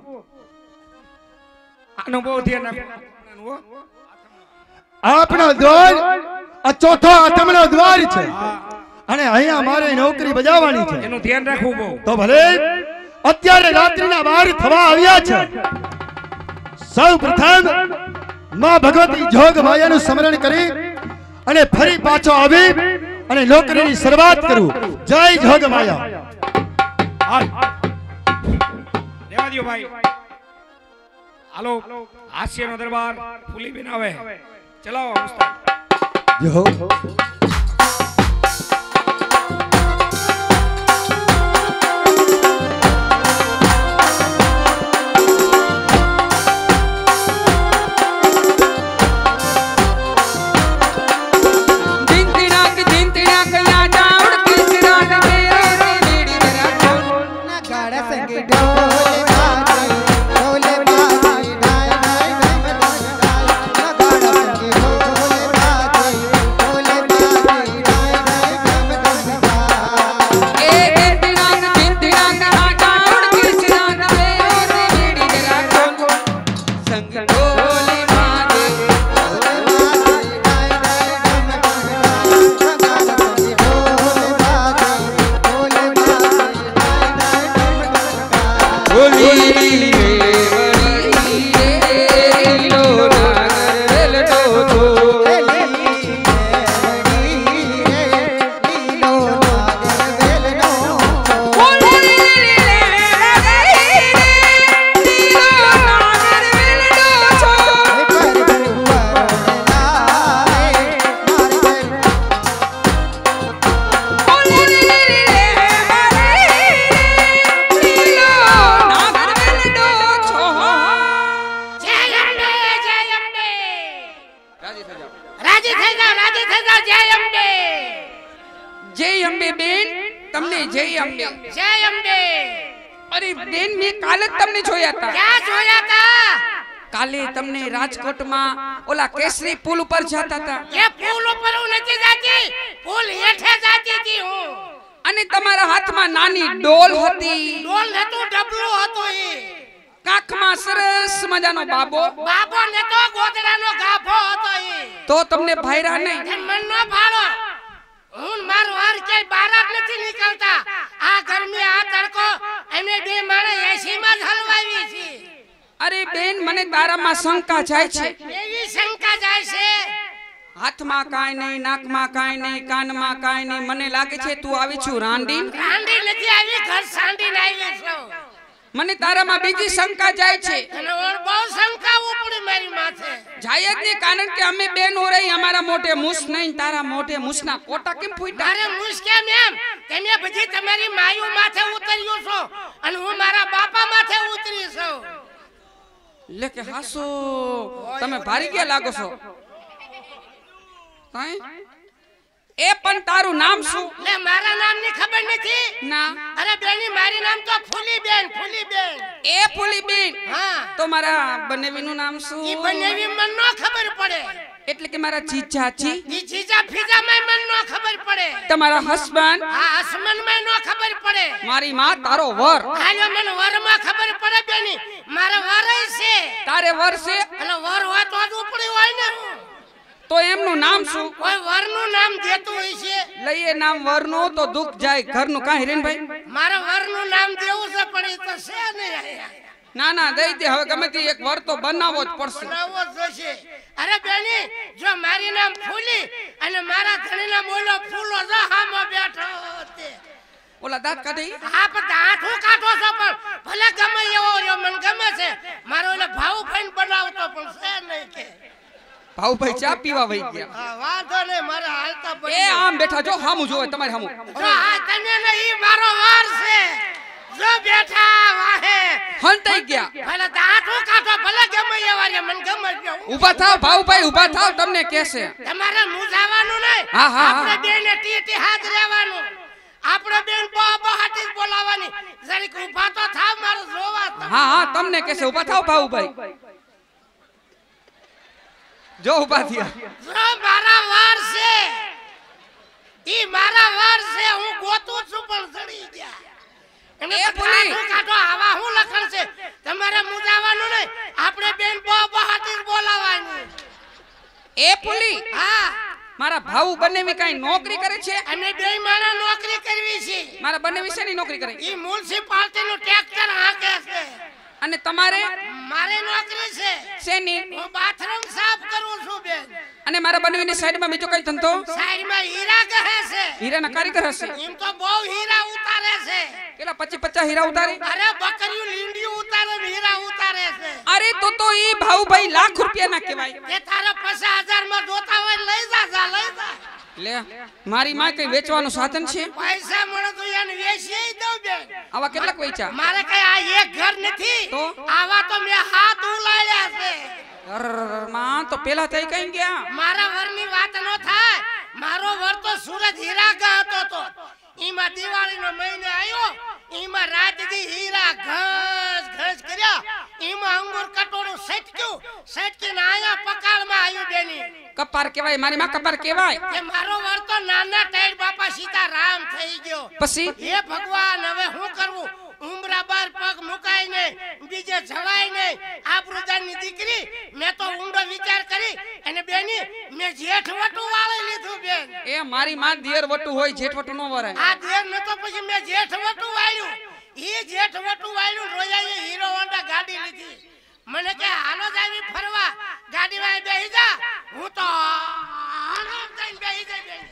Speaker 4: આનો બહુ ધ્યાન રાખવાનું હો.
Speaker 5: આપનો દ્વાર આ ચોથો આઠમનો દ્વાર છે અને અહીંયા મારે નોકરી બજાવવાની છે.
Speaker 4: એનું ધ્યાન રાખવું બહુ.
Speaker 5: તો ભલે અત્યારે રાત્રિના 12 થવા આવ્યા છે. સૌ પ્રથમ માં ભગવતી જોગ માયાનું સ્મરણ કરી અને ફરી પાછો આવી અને નોકરીની શરૂઆત કરું. જય જોગ માયા.
Speaker 4: હાલ રેવા દ્યો ભાઈ. હાલો હાસ્યનો દરબાર ફૂલીબેન આવે. ચલાવો ઉસ્તાદ.
Speaker 5: જો
Speaker 1: રાજકોટમાં ઓલા કેસરી પુલ ઉપર જતા હતા.
Speaker 6: એ પુલ ઉપર હું નથી જાતી, પુલ હેઠે જાતી હતી હું.
Speaker 1: અને તમારા હાથમાં નાની ડોલ હતી.
Speaker 6: ડોલ નતું, ડબલું હતું. ઈ
Speaker 1: કાખમાં સરસ મજાનો બાબો.
Speaker 6: બાબો ને તો ગોદડાનો ગાભો હતો. ઈ
Speaker 1: તો તમને ભાયરા નહીં.
Speaker 6: એ મન નો ભાળો. હું મારું હાર કે બારાક નથી નીકળતા. આ ગરમી આ તડકો અમે બે માણે એસી માં જ હલવાવી છે.
Speaker 1: અરે બેન, મને તારામાં શંકા જાય છે.
Speaker 6: એવી શંકા જાય છે.
Speaker 1: હાથમાં કાંઈ નહીં, નાકમાં કાંઈ નહીં, કાનમાં કાંઈ નહીં. મને લાગે છે તું આવી છું રાંડી.
Speaker 6: રાંડી નથી આવી, ઘર સાંડીને આવી છું.
Speaker 1: મને તારામાં બીજી શંકા જાય છે.
Speaker 6: અને ઓર બહુ શંકા ઉપડી મારી માથે.
Speaker 1: જાય જ નહીં, કારણ કે અમે બેન ઓરે અમારા મોઢે મૂસ નહીં, તારા મોઢે મૂસના કોટા કેમ ફૂટ્યા?
Speaker 6: અરે મૂસ કેમ એમ? તમે બધી તમારી માયુ માથે ઉતર્યો છો અને હું મારા બાપા માથે ઉતરી છું.
Speaker 1: લે કે હાસો, તમે ભારી ગયા લાગો છો. કાંઈ? એ પણ તારું નામ શું?
Speaker 6: લે મારા નામની ખબર નથી?
Speaker 1: ના.
Speaker 6: અરે બેની મારી નામ તો ફૂલીબેન, ફૂલીબેન.
Speaker 1: એ ફૂલીબેન.
Speaker 6: હા.
Speaker 1: તો મારા બનેવીનું નામ શું?
Speaker 6: ઈ બનેવી મન નો ખબર પડે.
Speaker 1: એટલે કે મારા જીજાજી.
Speaker 6: ઈ જીજા ફીજા માં મન નો ખબર પડે.
Speaker 1: તમારા હસબન્ડ.
Speaker 6: હા, હસબન્ડ માં નો ખબર પડે.
Speaker 1: મારી માં તારો વર.
Speaker 6: હાલો મને વર માં ખબર પડે બેની. મારો વર છે.
Speaker 1: તારે વર છે?
Speaker 6: અને વર હોય તો જ ઉપડી હોય ને.
Speaker 1: તો એમનું નામ શું?
Speaker 6: કોઈ વરનું નામ દેતું હોય છે?
Speaker 1: લઈએ નામ વરનું તો દુઃખ જાય ઘરનું. કાંઈ હિરેનભાઈ?
Speaker 6: મારે વરનું નામ દેવું છે પણ એ તો છે નહીં અહીંયા.
Speaker 1: ના ના દઈ દે. હવે ગમે તે એક વર તો બનાવવો જ પડશે.
Speaker 6: બનાવવો જ જોઈશે. અરે બેની, જો મારી નામ ફૂલી અને મારા ધણીના બોલો ફૂલો જો હામો બેઠો તે.
Speaker 1: ઓલા દાંત કાઢે ઈ?
Speaker 6: હા પણ દાંત હું કાઢો છો પણ ભલે ગમે એવો રહ્યો મને ગમે છે. મારો ઓલે ભાવ ફાઈન બનાવતો પણ છે નહીં કે.
Speaker 1: ભાઉભાઈ ચા પીવા વઈ ગયા.
Speaker 6: હા વાંધો નહીં, મારે હાલતા
Speaker 1: એ
Speaker 6: પડી.
Speaker 1: આમ બેઠા જો હામું જોવે તમારે હામું.
Speaker 6: જો હા તને નહીં મારો વાર છે. જો બેઠા વાહે
Speaker 1: હંતાઈ ગયા.
Speaker 6: ભલે દાંત હું કાઢો ભલે ગમે એવા રહ્યો મને ગમે છે.
Speaker 1: ઊભા થાવ ભાઉભાઈ ઊભા થાવ. તમને કહેશે
Speaker 6: તમારે મૂંઝાવાનું નહીં.
Speaker 1: હા, હા,
Speaker 6: આપણે
Speaker 1: હા.
Speaker 6: બેને ટીટી હાથ રહેવાનું. આપણે બેન બહાટી બોલાવાની. જરીક ઊભા તો થાવ મારે જોવા તો.
Speaker 1: હા હા તમને કહેશે. ઊભા થાવ ભાઉભાઈ. જો ઊભા થયા.
Speaker 6: જો મારા વાર છે. ઈ મારા વાર છે. હું ગોતું છું પણ સડી ગયા. એને
Speaker 1: એ
Speaker 6: તો
Speaker 1: ભૂલી.
Speaker 6: દાંત કાઢો આવા હું લખણ છે. તમારે મૂંઝાવાનું નહીં. આપણે બેન બહાટી બોલાવાની.
Speaker 1: એ પુલી
Speaker 6: હા
Speaker 1: મારા ભાઉ બંનેવી કાઈ નોકરી કરે છે?
Speaker 6: અને બે માણા નોકરી કરવી છે.
Speaker 1: મારા બંને વિશેની નોકરી કરે.
Speaker 6: ઈ મ્યુનિસિપાલિટી નું ટ્રેક્ટર હાંકે છે.
Speaker 1: અને તમારે
Speaker 6: મારે નોકરી છે.
Speaker 1: શેની?
Speaker 6: હું બાથરૂમ સાફ કરું છું બેન.
Speaker 1: અને મારા બંનેની સાઈડમાં બીજો કઈ ધંધો?
Speaker 6: સાઈડમાં હીરા ગહે છે.
Speaker 1: હીરાના કારીગર હશે.
Speaker 6: એમ તો બહુ હીરા ઉતારે છે.
Speaker 1: કેટલા 25-50 હીરા ઉતારે?
Speaker 6: અરે બકરીઓ લીંડીઓ ઉતારે ને હીરા ઉતારે છે.
Speaker 1: અરે તો ઈ ભાઉભાઈ લાખ રૂપિયાના કહેવાય.
Speaker 6: કે તારે 50,000 માં જોતા હોય લઈ જા લઈ જા.
Speaker 1: લે મારી માં કઈ વેચવાનું સાધન છે?
Speaker 6: પૈસા મળે તો એને વેચી દઉં બેન.
Speaker 1: આવા કેટલાક વેચા?
Speaker 6: મારે કઈ આ એક ઘર નથી.
Speaker 1: તો?
Speaker 6: આવા તો મેં હાથ ઉલાળ્યા છે.
Speaker 1: અરર માં તો પેલા થઈ કઈ ગયા.
Speaker 6: મારા વરની વાત ન થાય. મારો વર તો સુરત હીરા ગહતો તો. ઈમાં દિવાળીનો મહિને આવ્યો. ઈમાં રાતથી હીરા ઘસ ઘસ કર્યા. ઈમાં અંગૂર કટોરું સટકીને આયા પકાળમાં આવ્યું બેની.
Speaker 1: કપાર કહેવાય. મારી માં કપાર કહેવાય.
Speaker 6: કે મારો વર તો નાના ટાઈડ બાપા સીતારામ થઈ ગયો.
Speaker 1: પછી
Speaker 6: હે ભગવાન હવે શું કરવું? ઉમરા બાર પગ મુકાય નહીં, બીજે જવાય નહીં. આબરૂદારની દીકરી મેં તો ઊંડો વિચાર કરી અને બેની મેં જેઠ વટું વાળી લીધું બેન.
Speaker 1: એ મારી માં દિયર વટુ હોય જેઠ વટુ નો વરાય.
Speaker 6: આ દેર નતો પછી મેં જેઠ વટું વાળ્યું. ઈ જેઠ વટું વાળ્યું રોયાએ હીરો હોન્ડા ગાડી લીધી. મને કે હાલો જાવી ફરવા. ગાડીમાં બેહી જા. હું તો હડપ દઈને બેહી જાય બેન.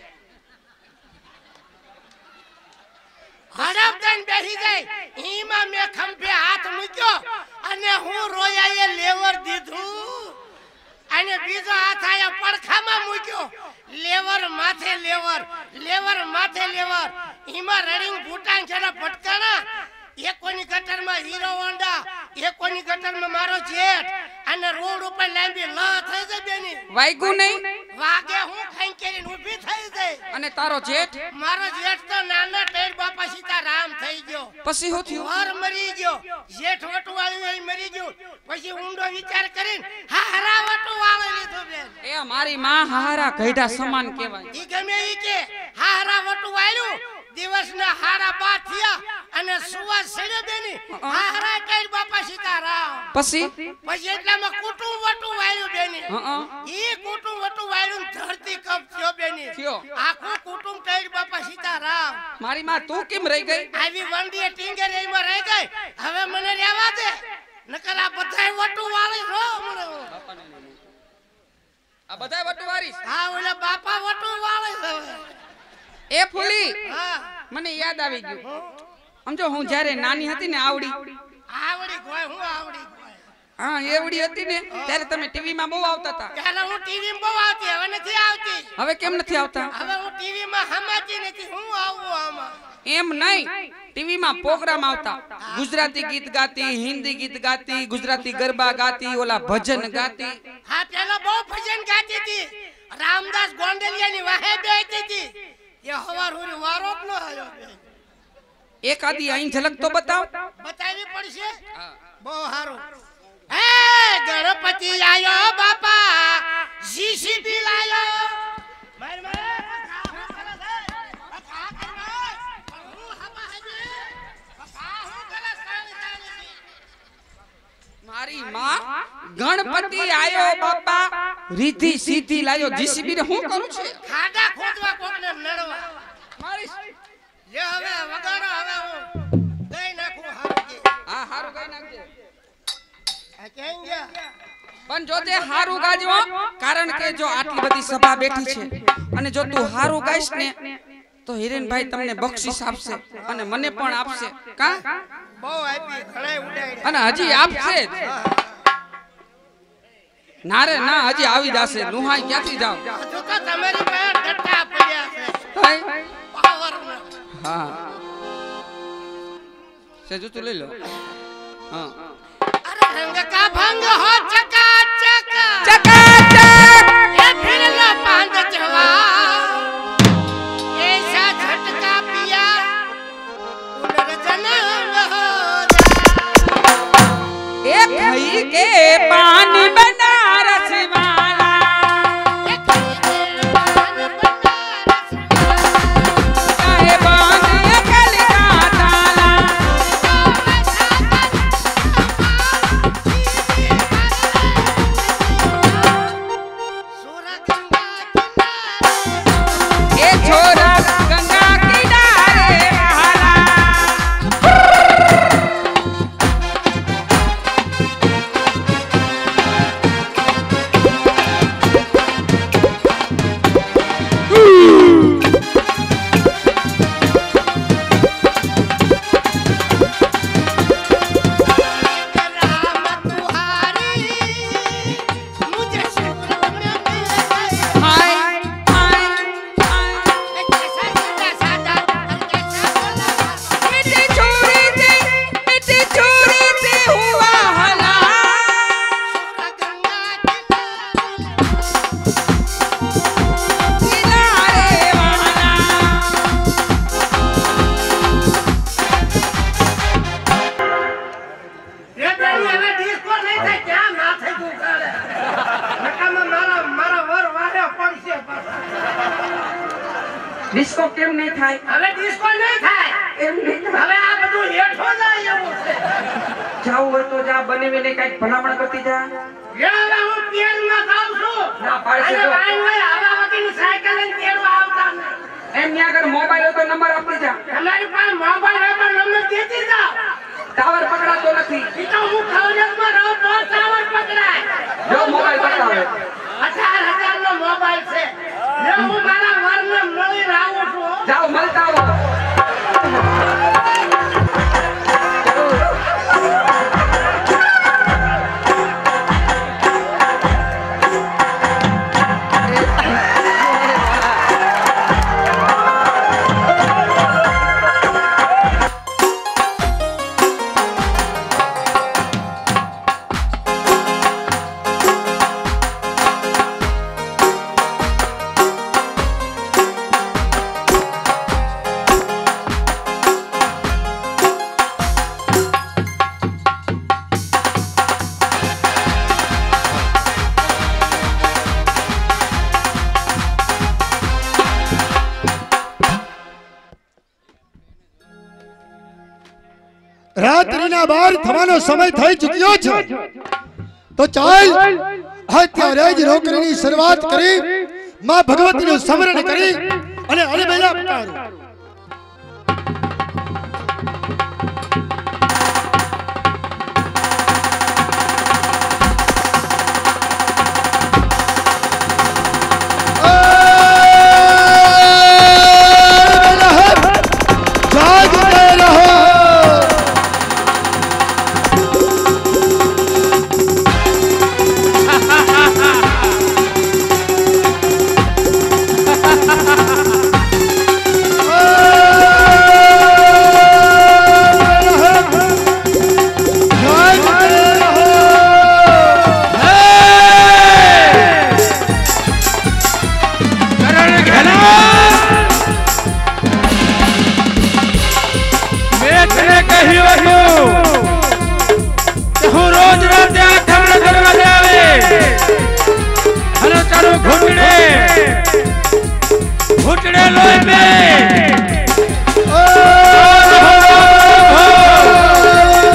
Speaker 6: હડપ દઈને બેહી જાય. ઈમાં મેં ખંભે હાથ મૂક્યો અને હું રોયાએ લેવર દીધું. અને બીજો હાથ આયા પડખામાં મૂક્યો. લેવર માથે લેવર ઈમાં રડિંગ ફૂટાણ છે પટકાણા. એકોની ગટરમાં હીરો હોન્ડા, એકોની ગટરમાં મારો જેઠ. અને રોડ ઉપર લાંબી લ થઈ જાય બેની.
Speaker 1: વાગ્યું નહીં?
Speaker 6: વાગે હું ખાઈ કરીને ઊભી થઈ જાય.
Speaker 1: અને તારો જેઠ?
Speaker 6: મારો જેઠ તો નાના ટેડ બાપા સીતારામ થઈ ગયો.
Speaker 1: પછી શું થયું?
Speaker 6: વર મરી ગયો. જેઠ વટુ વાળ્યું એ મરી ગયું. પછી ઊંડો વિચાર કરીને હારા વટુ વાળી લીધું બેન.
Speaker 1: એ મારી માં હારા ગઈઢા સમાન કહેવાય.
Speaker 6: ઈ ગમે ઈ કે હારા વટુ વાળ્યું. દિવસના હારા 12 થયા અને સુવા સડે બેની. હારા ટેડ બાપા સીતારામ.
Speaker 1: પછી
Speaker 6: એટલામાં કુટુંબ વટુ વાળ્યું બેની. ઈ કુટુંબ વટુ વાળ્યું ધરતી કપ થયો બેની.
Speaker 1: થયો.
Speaker 6: આખું કુટુંબ ટેડ બાપા સીતારામ.
Speaker 1: મારી માં તું કેમ રહી ગઈ?
Speaker 6: આવી વંડીએ ટીંગર એમાં રહી ગઈ. હવે મને રહેવા દે. નકર આ બધાય વટુ વાળી રો મને.
Speaker 1: આ બધાય વટુ વારીશ?
Speaker 6: હા ઓલા બાપા વટુ વાળી છે.
Speaker 1: એ ફૂલી
Speaker 6: હા
Speaker 1: મને યાદ આવી ગયું. સમજો હું જ્યારે નાની હતી ને આવડી
Speaker 6: આવડી ગોય હું આવડી ગોય.
Speaker 1: હા એવડી હતી ને ત્યારે તમે ટીવી માં બહુ આવતા હતા.
Speaker 6: ત્યારે હું ટીવી માં બહુ આવતી. હવે નથી આવતી.
Speaker 1: હવે કેમ નથી આવતા?
Speaker 6: હવે હું ટીવી માં હમાતી નથી. હું આવું આમાં.
Speaker 1: એમ નહીં, ટીવી માં પ્રોગ્રામ આવતા. ગુજરાતી ગીત ગાતી, હિન્દી ગીત ગાતી, ગુજરાતી ગરબા ગાતી, ઓલા ભજન ગાતી.
Speaker 6: હા પેલા બહુ ભજન ગાતી હતી. રામદાસ ગોંડલિયાની વાહે બેઠી હતી. એ હવાર હુરી વારો જ ન આવ્યો બેન.
Speaker 1: એક આદી અહીં ઝલક તો બતાવ.
Speaker 6: બતાવી પડશે. બહુ સારું. હે ગણપતિ આયો બાપા, જીસીબી લાયો. માર
Speaker 1: મારી માં ગણપતિ આયો બાપા, રીધી સીધી લાયો જીસીબી ને હું કરું છે
Speaker 6: ખાડા ખોદવા કોકને નડવા
Speaker 1: મારી
Speaker 6: લે હવે વગાડો હવે હું ગઈ નાખું હારું કે
Speaker 1: હા હારું ગાઈ નાખજે
Speaker 6: આ કેમ ગયા
Speaker 1: પણ જો તે હારું ગાજો કારણ કે જો આટલી બધી સભા બેઠી છે અને જો તું હારું ગાઈશ ને તો હિરેનભાઈ તમને બક્ષિસ આપશે અને મને પણ આપશે કા
Speaker 6: બહુ આપી ઘણાય ઉડાડ્યા
Speaker 1: અને હજી આપશે જ ના રે ના હજી આવી જશે નુહાઈ ક્યાંથી જાવ
Speaker 6: હજુ તો તમારી પાસે ડટ્ટા પડ્યા છે
Speaker 1: ભાઈ
Speaker 6: પાવરના
Speaker 1: હા સેજુ તું લઈ લો હા
Speaker 6: अरे रंग का भंग हो चकाचक
Speaker 1: ચકાચક
Speaker 6: ये फिर लो पांच चवा ऐसा झटका पिया पुनर्जन्म हो
Speaker 1: ए खई के पानी बनारस वाला काहे बांध अकल का ताला ए छोरा गंगा किनारे वाला
Speaker 6: राम तुम्हारी मुझे शुक्र में मिल गई
Speaker 1: हाय हाय हाय
Speaker 6: कैसा सीधा साधा और कैसा बोला
Speaker 1: मिट्टी चोरी से हुआ हला
Speaker 6: गंगा
Speaker 1: किनारे वाला
Speaker 6: ये तेरी હવે ડિસ્કો નહીં થાય ક્યાં માથે દુખાડે નકામાં મારા વર વારે પડશે
Speaker 1: ડિસ્કો કેમ નહીં થાય
Speaker 6: હવે ડિસ્કો નહીં થાય
Speaker 1: એમ નહીં થાય
Speaker 6: હવે આ બધું હેઠો જાય એવું છે
Speaker 1: જાવ હોય તો જા બનેવીને કઈક ભલામણ કરતી જા
Speaker 6: એ હવે હું તેલમાં જાઉં છું
Speaker 1: ના પાડશે
Speaker 6: અને
Speaker 1: તો.
Speaker 6: ભાઈ હોય હવાવતીની સાયકલ લઈને તેડવા આવતા નહીં
Speaker 1: એમ ની આગળ મોબાઈલ હોય તો નંબર આપી જા
Speaker 6: તમારી પાસે મોબાઈલ હોય પણ નંબર દેતી જાઓ
Speaker 1: ટાવર પકડાતો નથી
Speaker 6: ઈ તો હું ખવડતમાં રહું તો ટાવર પકડાય
Speaker 1: જો મોબાઈલ બતાવે
Speaker 6: 18,000 નો મોબાઈલ છે જો હું મારા વરને મળીને આવું છું
Speaker 1: જાઓ મળતા આવો
Speaker 5: રાત્રિના 12 થવાનો સમય થઈ ચૂક્યો છે તો ચાલ અત્યારે જ નોકરીની શરૂઆત કરી માં ભગવતીનું સ્મરણ કરી અને અલબેલા પટારું જાગતે રહો
Speaker 2: ઘૂંટડે લોહી में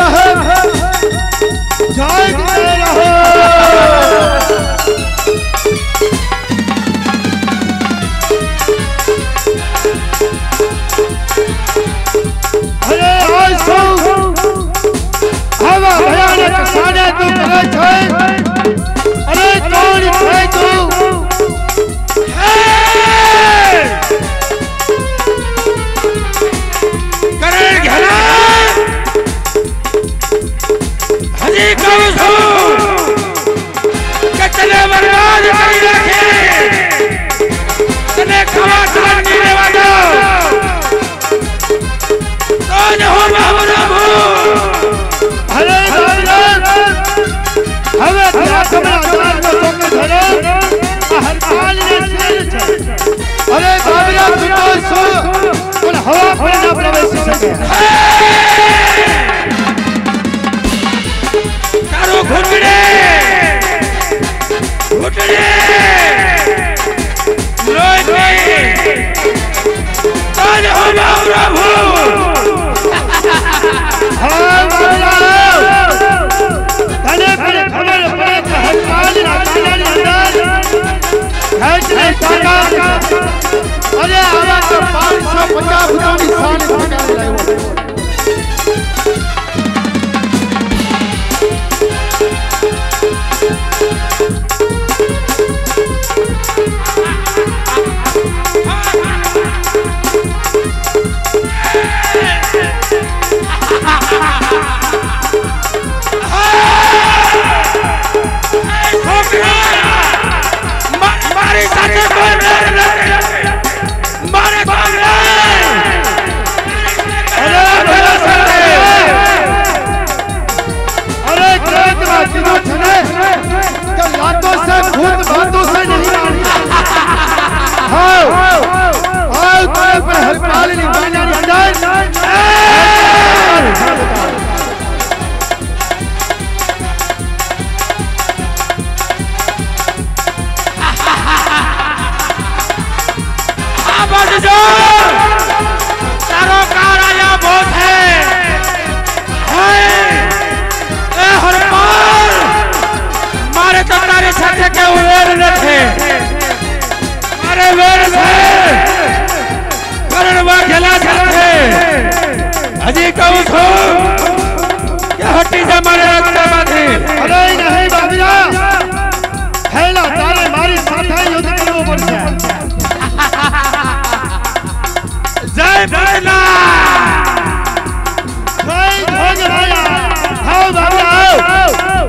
Speaker 5: જાગતે રહો 550 ભૂતોની શાન ઠેકાણે લાવ્યો
Speaker 2: हजी कहूं छो क्या हटी जा मारे रास्ते माथे
Speaker 5: अरे नहीं बाबीरा हैला तारे मारी साथे युद्ध करवो पड़से
Speaker 2: जय भोला
Speaker 5: जय भोजराया आओ बाबीरा आओ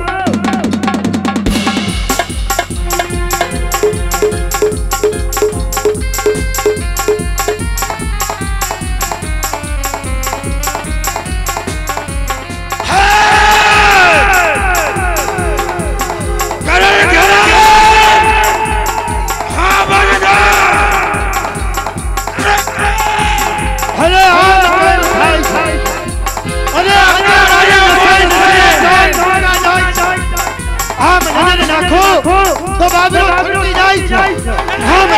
Speaker 5: तो बाबू छुट्टी जाई छे हम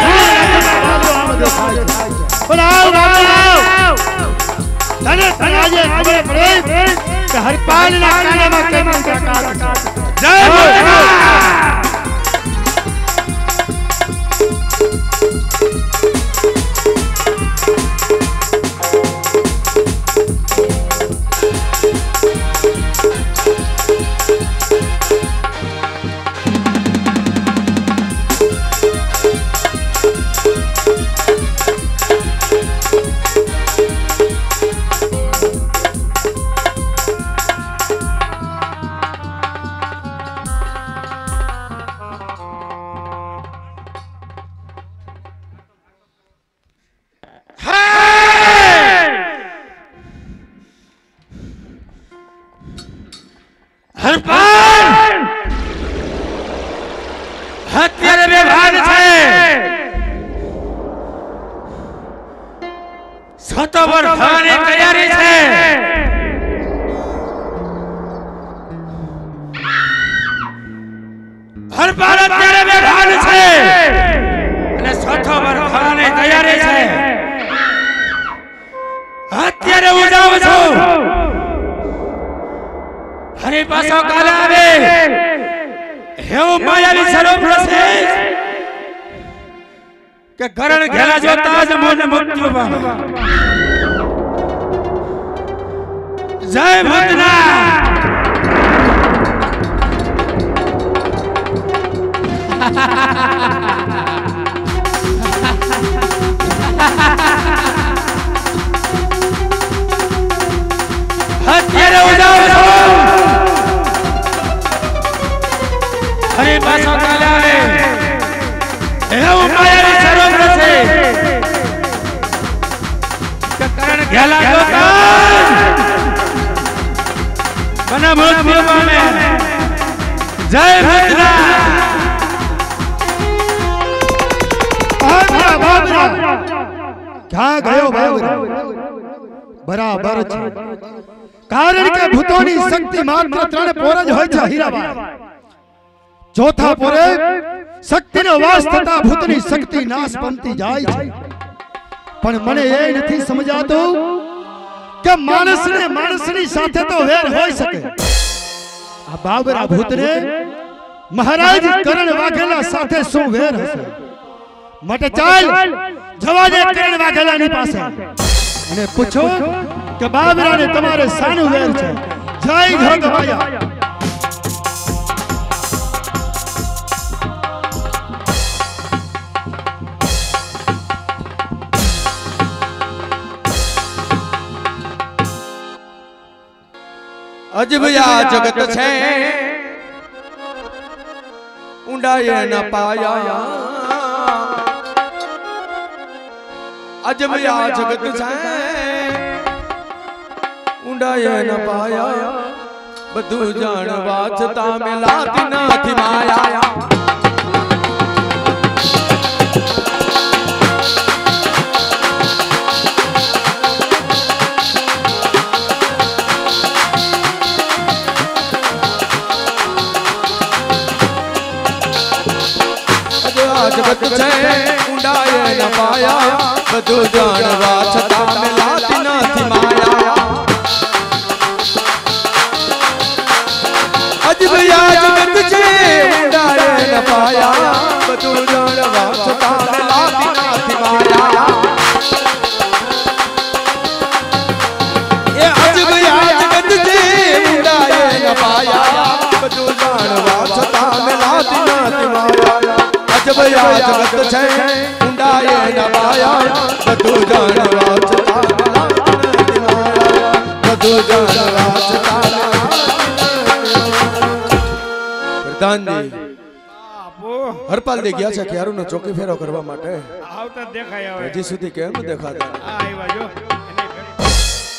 Speaker 5: बाबू आओ आओ तने तनाजे खबर पड़े कि हरपाल ना काने में केमन का
Speaker 2: जय भोला हत्यारे व्यवहार छे सतोबर थाने तैयारी छे हर बार हत्यारे व्यवहार छे અને સતોબર થાને તૈયારી છે હત્યારે ઉજાવ છો હરી પાછો કાલે આવે हेऊ मायावी स्वरूप रसे के करण घेरा जो ताज मोने मृत्यु बा जय भद्रा हत्यारे उजाव छो हरे पाछो काले आवे हेऊ मायावी स्वरूप रसे के करण घेला जो ताज बना मृत्यु पामे जय भद्रा
Speaker 5: बाबरा क्या गयो बाबरा बराबर छे कारण के भूतोनी शक्ति मात्र 3 पोर ज होय छे हीराबा चौथा पोरे शक्ति नो वास थता भूतनी शक्ति नाश पामती जाय छे पण मने ए नथी समजातो के मानस ने मानसनी साथे तो वेर होई सके आ बाबरा भूत ने महाराज करण वाघेला साथे सु वेर हसे मटे चाल જવા દે કરણ વાઘેલાની પાસે અને પૂછો કે બાબરાને તમારે સાનું વેર છે. જય ઘોઘમાયા.
Speaker 2: અજબ આ જગત છે ઊંડાએ ન પાયા. અજબ આ જગત છે ઊંડાએ ન પાયા. બધું જાણવા છતાં મેલાતી નથી માયા. જગત છે ઊંડાએ ન પાયા. બધું જાણવા છતાં મેલાતી નથી માયા. અજબ આ જગત છે ઊંડાએ ન પાયા. બધું જાણવા છતાં મેલાતી નથી માયા. એ અજબ આ જગત છે ઊંડાએ ન પાયા. બધું જાણવા છતાં મેલાતી નથી માયા. અજબ આ જગત છે ઊંડાએ ન પાયા. બધું જાણવા છતાં મેલાતી નથી માયા. બધું જાણવા છતાં પ્રધાનજી
Speaker 4: બાપુ
Speaker 2: હરપાલ દે ગયા છે ક્યારું નો ચોકી ફેરો કરવા માટે.
Speaker 4: આવતા જ દેખાય હવે.
Speaker 2: હજી સુધી કેમ દેખાતા?
Speaker 4: આ આવ્યા જો એને ભેળી.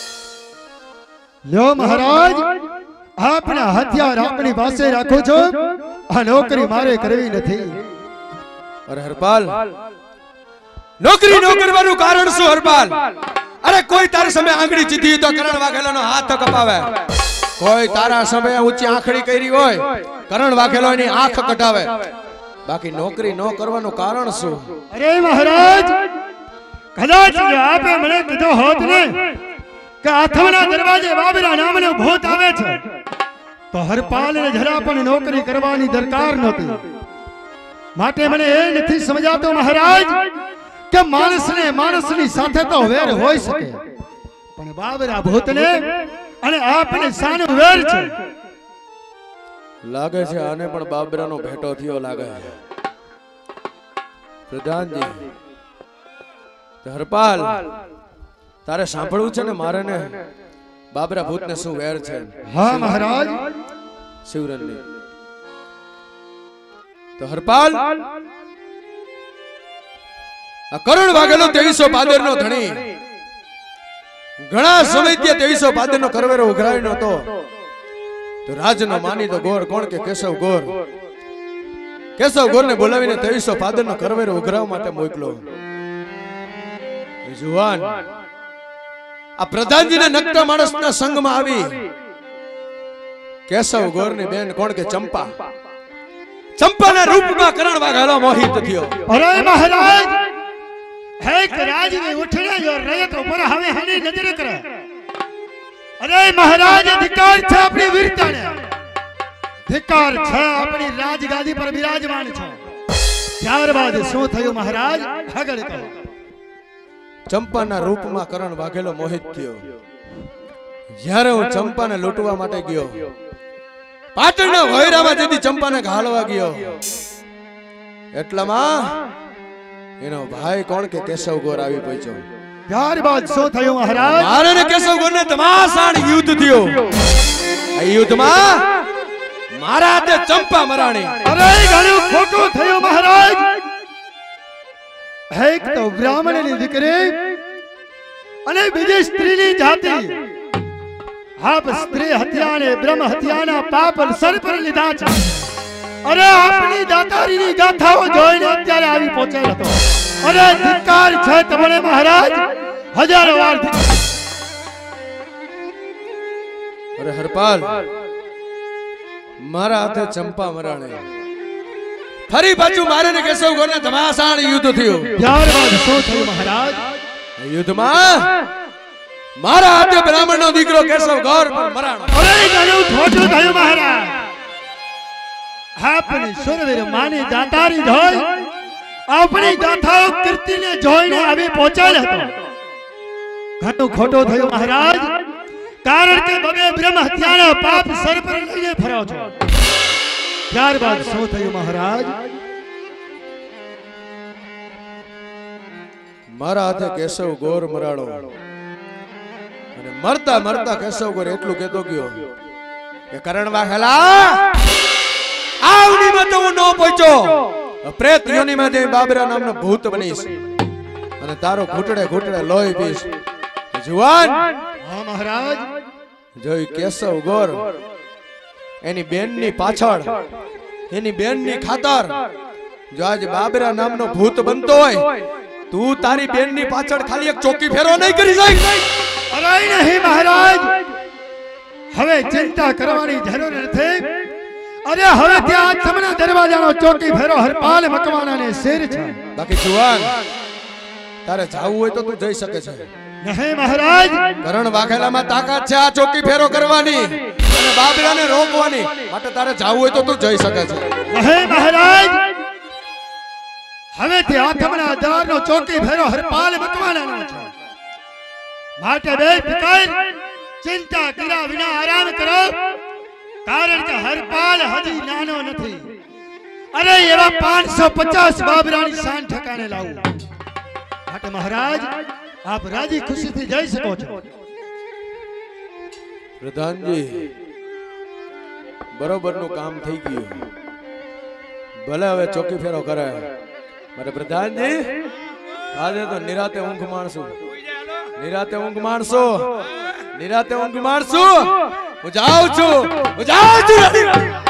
Speaker 5: લ્યો મહારાજ, આપના હથિયાર આપની પાસે રાખો છો. આ નોકરી મારે કરવી નથી.
Speaker 2: અરે હરપાલ, નોકરી ન કરવાનું કારણ શું હરપાલ? અરે કોઈ તારા સામે આંગળી ચીધી તો કરણ વાઘેલાનો હાથ કપાવે. કોઈ તારા સામે ઊંચી આંખડી કરી હોય કરણ વાઘેલાની આંખ કટાવે. બાકી નોકરી ન કરવાનું કારણ શું?
Speaker 5: અરે મહારાજ, કદાચ આપે મને કીધો હોત ને કે આથમના દરવાજે બાબરા નામનો ભૂત આવે છે તો હરપાલને જરા પણ નોકરી કરવાની દરકાર નહોતી. માટે મને એ નથી સમજાતો મહારાજ કે માણસને માણસની સાથે તો વેર હોઈ શકે, પણ બાબરા ભૂતને અને આપને સાનો વેર છે.
Speaker 2: લાગે છે આને પણ બાબરાનો ભેટો થયો લાગે છે. પ્રધાનજી, હરપાલ, તારે સાંભળવું છે ને મારે ને બાબરા ભૂતને શું વેર છે?
Speaker 5: હા મહારાજ.
Speaker 2: શિવરણની તો હરપાલ, આ કરણ વાઘેલો 2300 પાદરનો ધણી ઘણા સમયથી 2300 પાદરનો કરવેરો ઉઘરાવી નતો. તો રાજનો માની તો ગોર કોણ કે કેશવ ગોર. કેશવ ગોરને બોલાવીને 2300 પાદરનો કરવેરો ઉઘરાવવા માટે મોકલો. જુવાન આ પ્રધાનજીના નકટા માણસના સંગમાં આવી કેશવ ગોરની બેન કોણ કે ચંપા. ચંપાના રૂપમાં કરણ વાઘેલો મોહિત થયો.
Speaker 5: અરે મહારાજ, એક રાજની ઉઠણે જો રયત ઉપર હવે હની નજર કરે. અરે મહારાજ, ધિકાર છે આપણી વીરતાને, ધિકાર છે આપણી રાજગાદી પર બિરાજમાન છો. ત્યારબાદ શું થયું મહારાજ? આગળ કહો.
Speaker 2: ચંપાના રૂપમાં કરણ વાઘેલો મોહિત થયો. જ્યારે હું ચંપાને લૂંટવા માટે ગયો, પાટણના વૈરામાં જતી ચંપાને ઘાલવા ગયો, એટલામાં એનો ભાઈ કોણ કે કેશવ ગોર આવી પહોંચ્યો.
Speaker 5: ત્યારબાદ શું થયું મહારાજ?
Speaker 2: મારે ને કેશવ ગોરને તમાસાણ યુદ્ધ થયો. આ યુદ્ધમાં મારા હાથે ચંપા મરાણી.
Speaker 5: અરે ઘણું ખોટું થયું મહારાજ. એક તો બ્રાહ્મણની દીકરી અને બીજી સ્ત્રીની જાતિ. આપ સ્ત્રી હત્યા અને બ્રહ્મ હત્યાના પાપ સર પર લીધા છે. અરે આપની દાતારીની ગાથાઓ જોઈને અત્યારે આવી પહોંચેલ હતો. અરે ધિક્કાર છે તમને મહારાજ, હજારો વાર ધિક્કાર.
Speaker 2: અરે હરપાલ, મારા હાથે ચંપા મરાણે. ફરી પાછું મારે ને કેશવ ગોરને ધમાસાણ યુદ્ધ થયું.
Speaker 5: ત્યારબાદ શું થયું મહારાજ?
Speaker 2: યુદ્ધમાં મારા હાથે બ્રાહ્મણનો દીકરો કેશવ ગોર પર મરાણો.
Speaker 5: અરે ઘણું ખોટું થયું મહારાજ. આપની સુરવીર માની દાતારી જોઈ આપણી ગાથાઓ કીર્તિને જોઈને આવી પહોંચેલ હતો ઘણું ખોટો થયો મહારાજ કારણ કે બબે બ્રહ્મ હત્યાના પાપ સર પર લઈને ફરો છો ત્યારબાદ શું થયું મહારાજ
Speaker 2: મારા હાથે કેશવ ગોર મરાડો અને મરતા મરતા કેશવ ગોર એટલું કહેતો ગયો કે કરણ વાઘેલા આવડીમાં તો હું ન પહોંચ્યો પ્રેત યોનીમાં જઈ બાબરા નામનો ભૂત બનીશ અને તારો ઘૂંટડે ઘૂંટડે લોહી પીશ જુવાન
Speaker 5: હા મહારાજ
Speaker 2: જોઈ કેશવ ગોર એની બેનની પાછળ એની બેનની ખાતર જો આજ બાબરા નામનો ભૂત બનતો હોય તું તારી બેનની પાછળ ખાલી એક ચોકી ફેરો નહીં કરી જાય
Speaker 5: અરે નહીં મહારાજ હવે ચિંતા કરવાની જરૂર નથી અરે હવે ત્યાં આથમના દરવાજાનો ચોકી ફેરો હરપાલ મકવાણાને શેર છે
Speaker 2: બાકી જુવાન તારે જાવું હોય તો તું જઈ શકે છે
Speaker 5: નહીં મહારાજ
Speaker 2: કરણ વાઘેલામાં તાકાત છે આ ચોકી ફેરો કરવાની અને બાબરાને રોકવાની માટે તારે જાવું હોય તો તું જઈ શકે છે
Speaker 5: નહીં મહારાજ હવે તે આથમના દ્વારનો ચોકી ફેરો હરપાલ મકવાણાનો છે માટે બે પિતાએ ચિંતા કર્યા વિના આરામ કરો કારણ કે હરપાલ હજી નાનો નથી અરે એવા 550 બાબરાની શાન ઠકાણે લાવું માટે મહારાજ આપ રાજી ખુશીથી જઈ શકો છો
Speaker 2: પ્રધાનજી બરોબરનું કામ થઈ ગયું ભલે હવે ચોકી ફેરો કરે મારે પ્રધાનજી આજે તો નિરાતે ઊંઘ માણશું નિરાતે ઊંઘ માણશું નિરાતે ઊંઘ માણશું હું જાઉં છું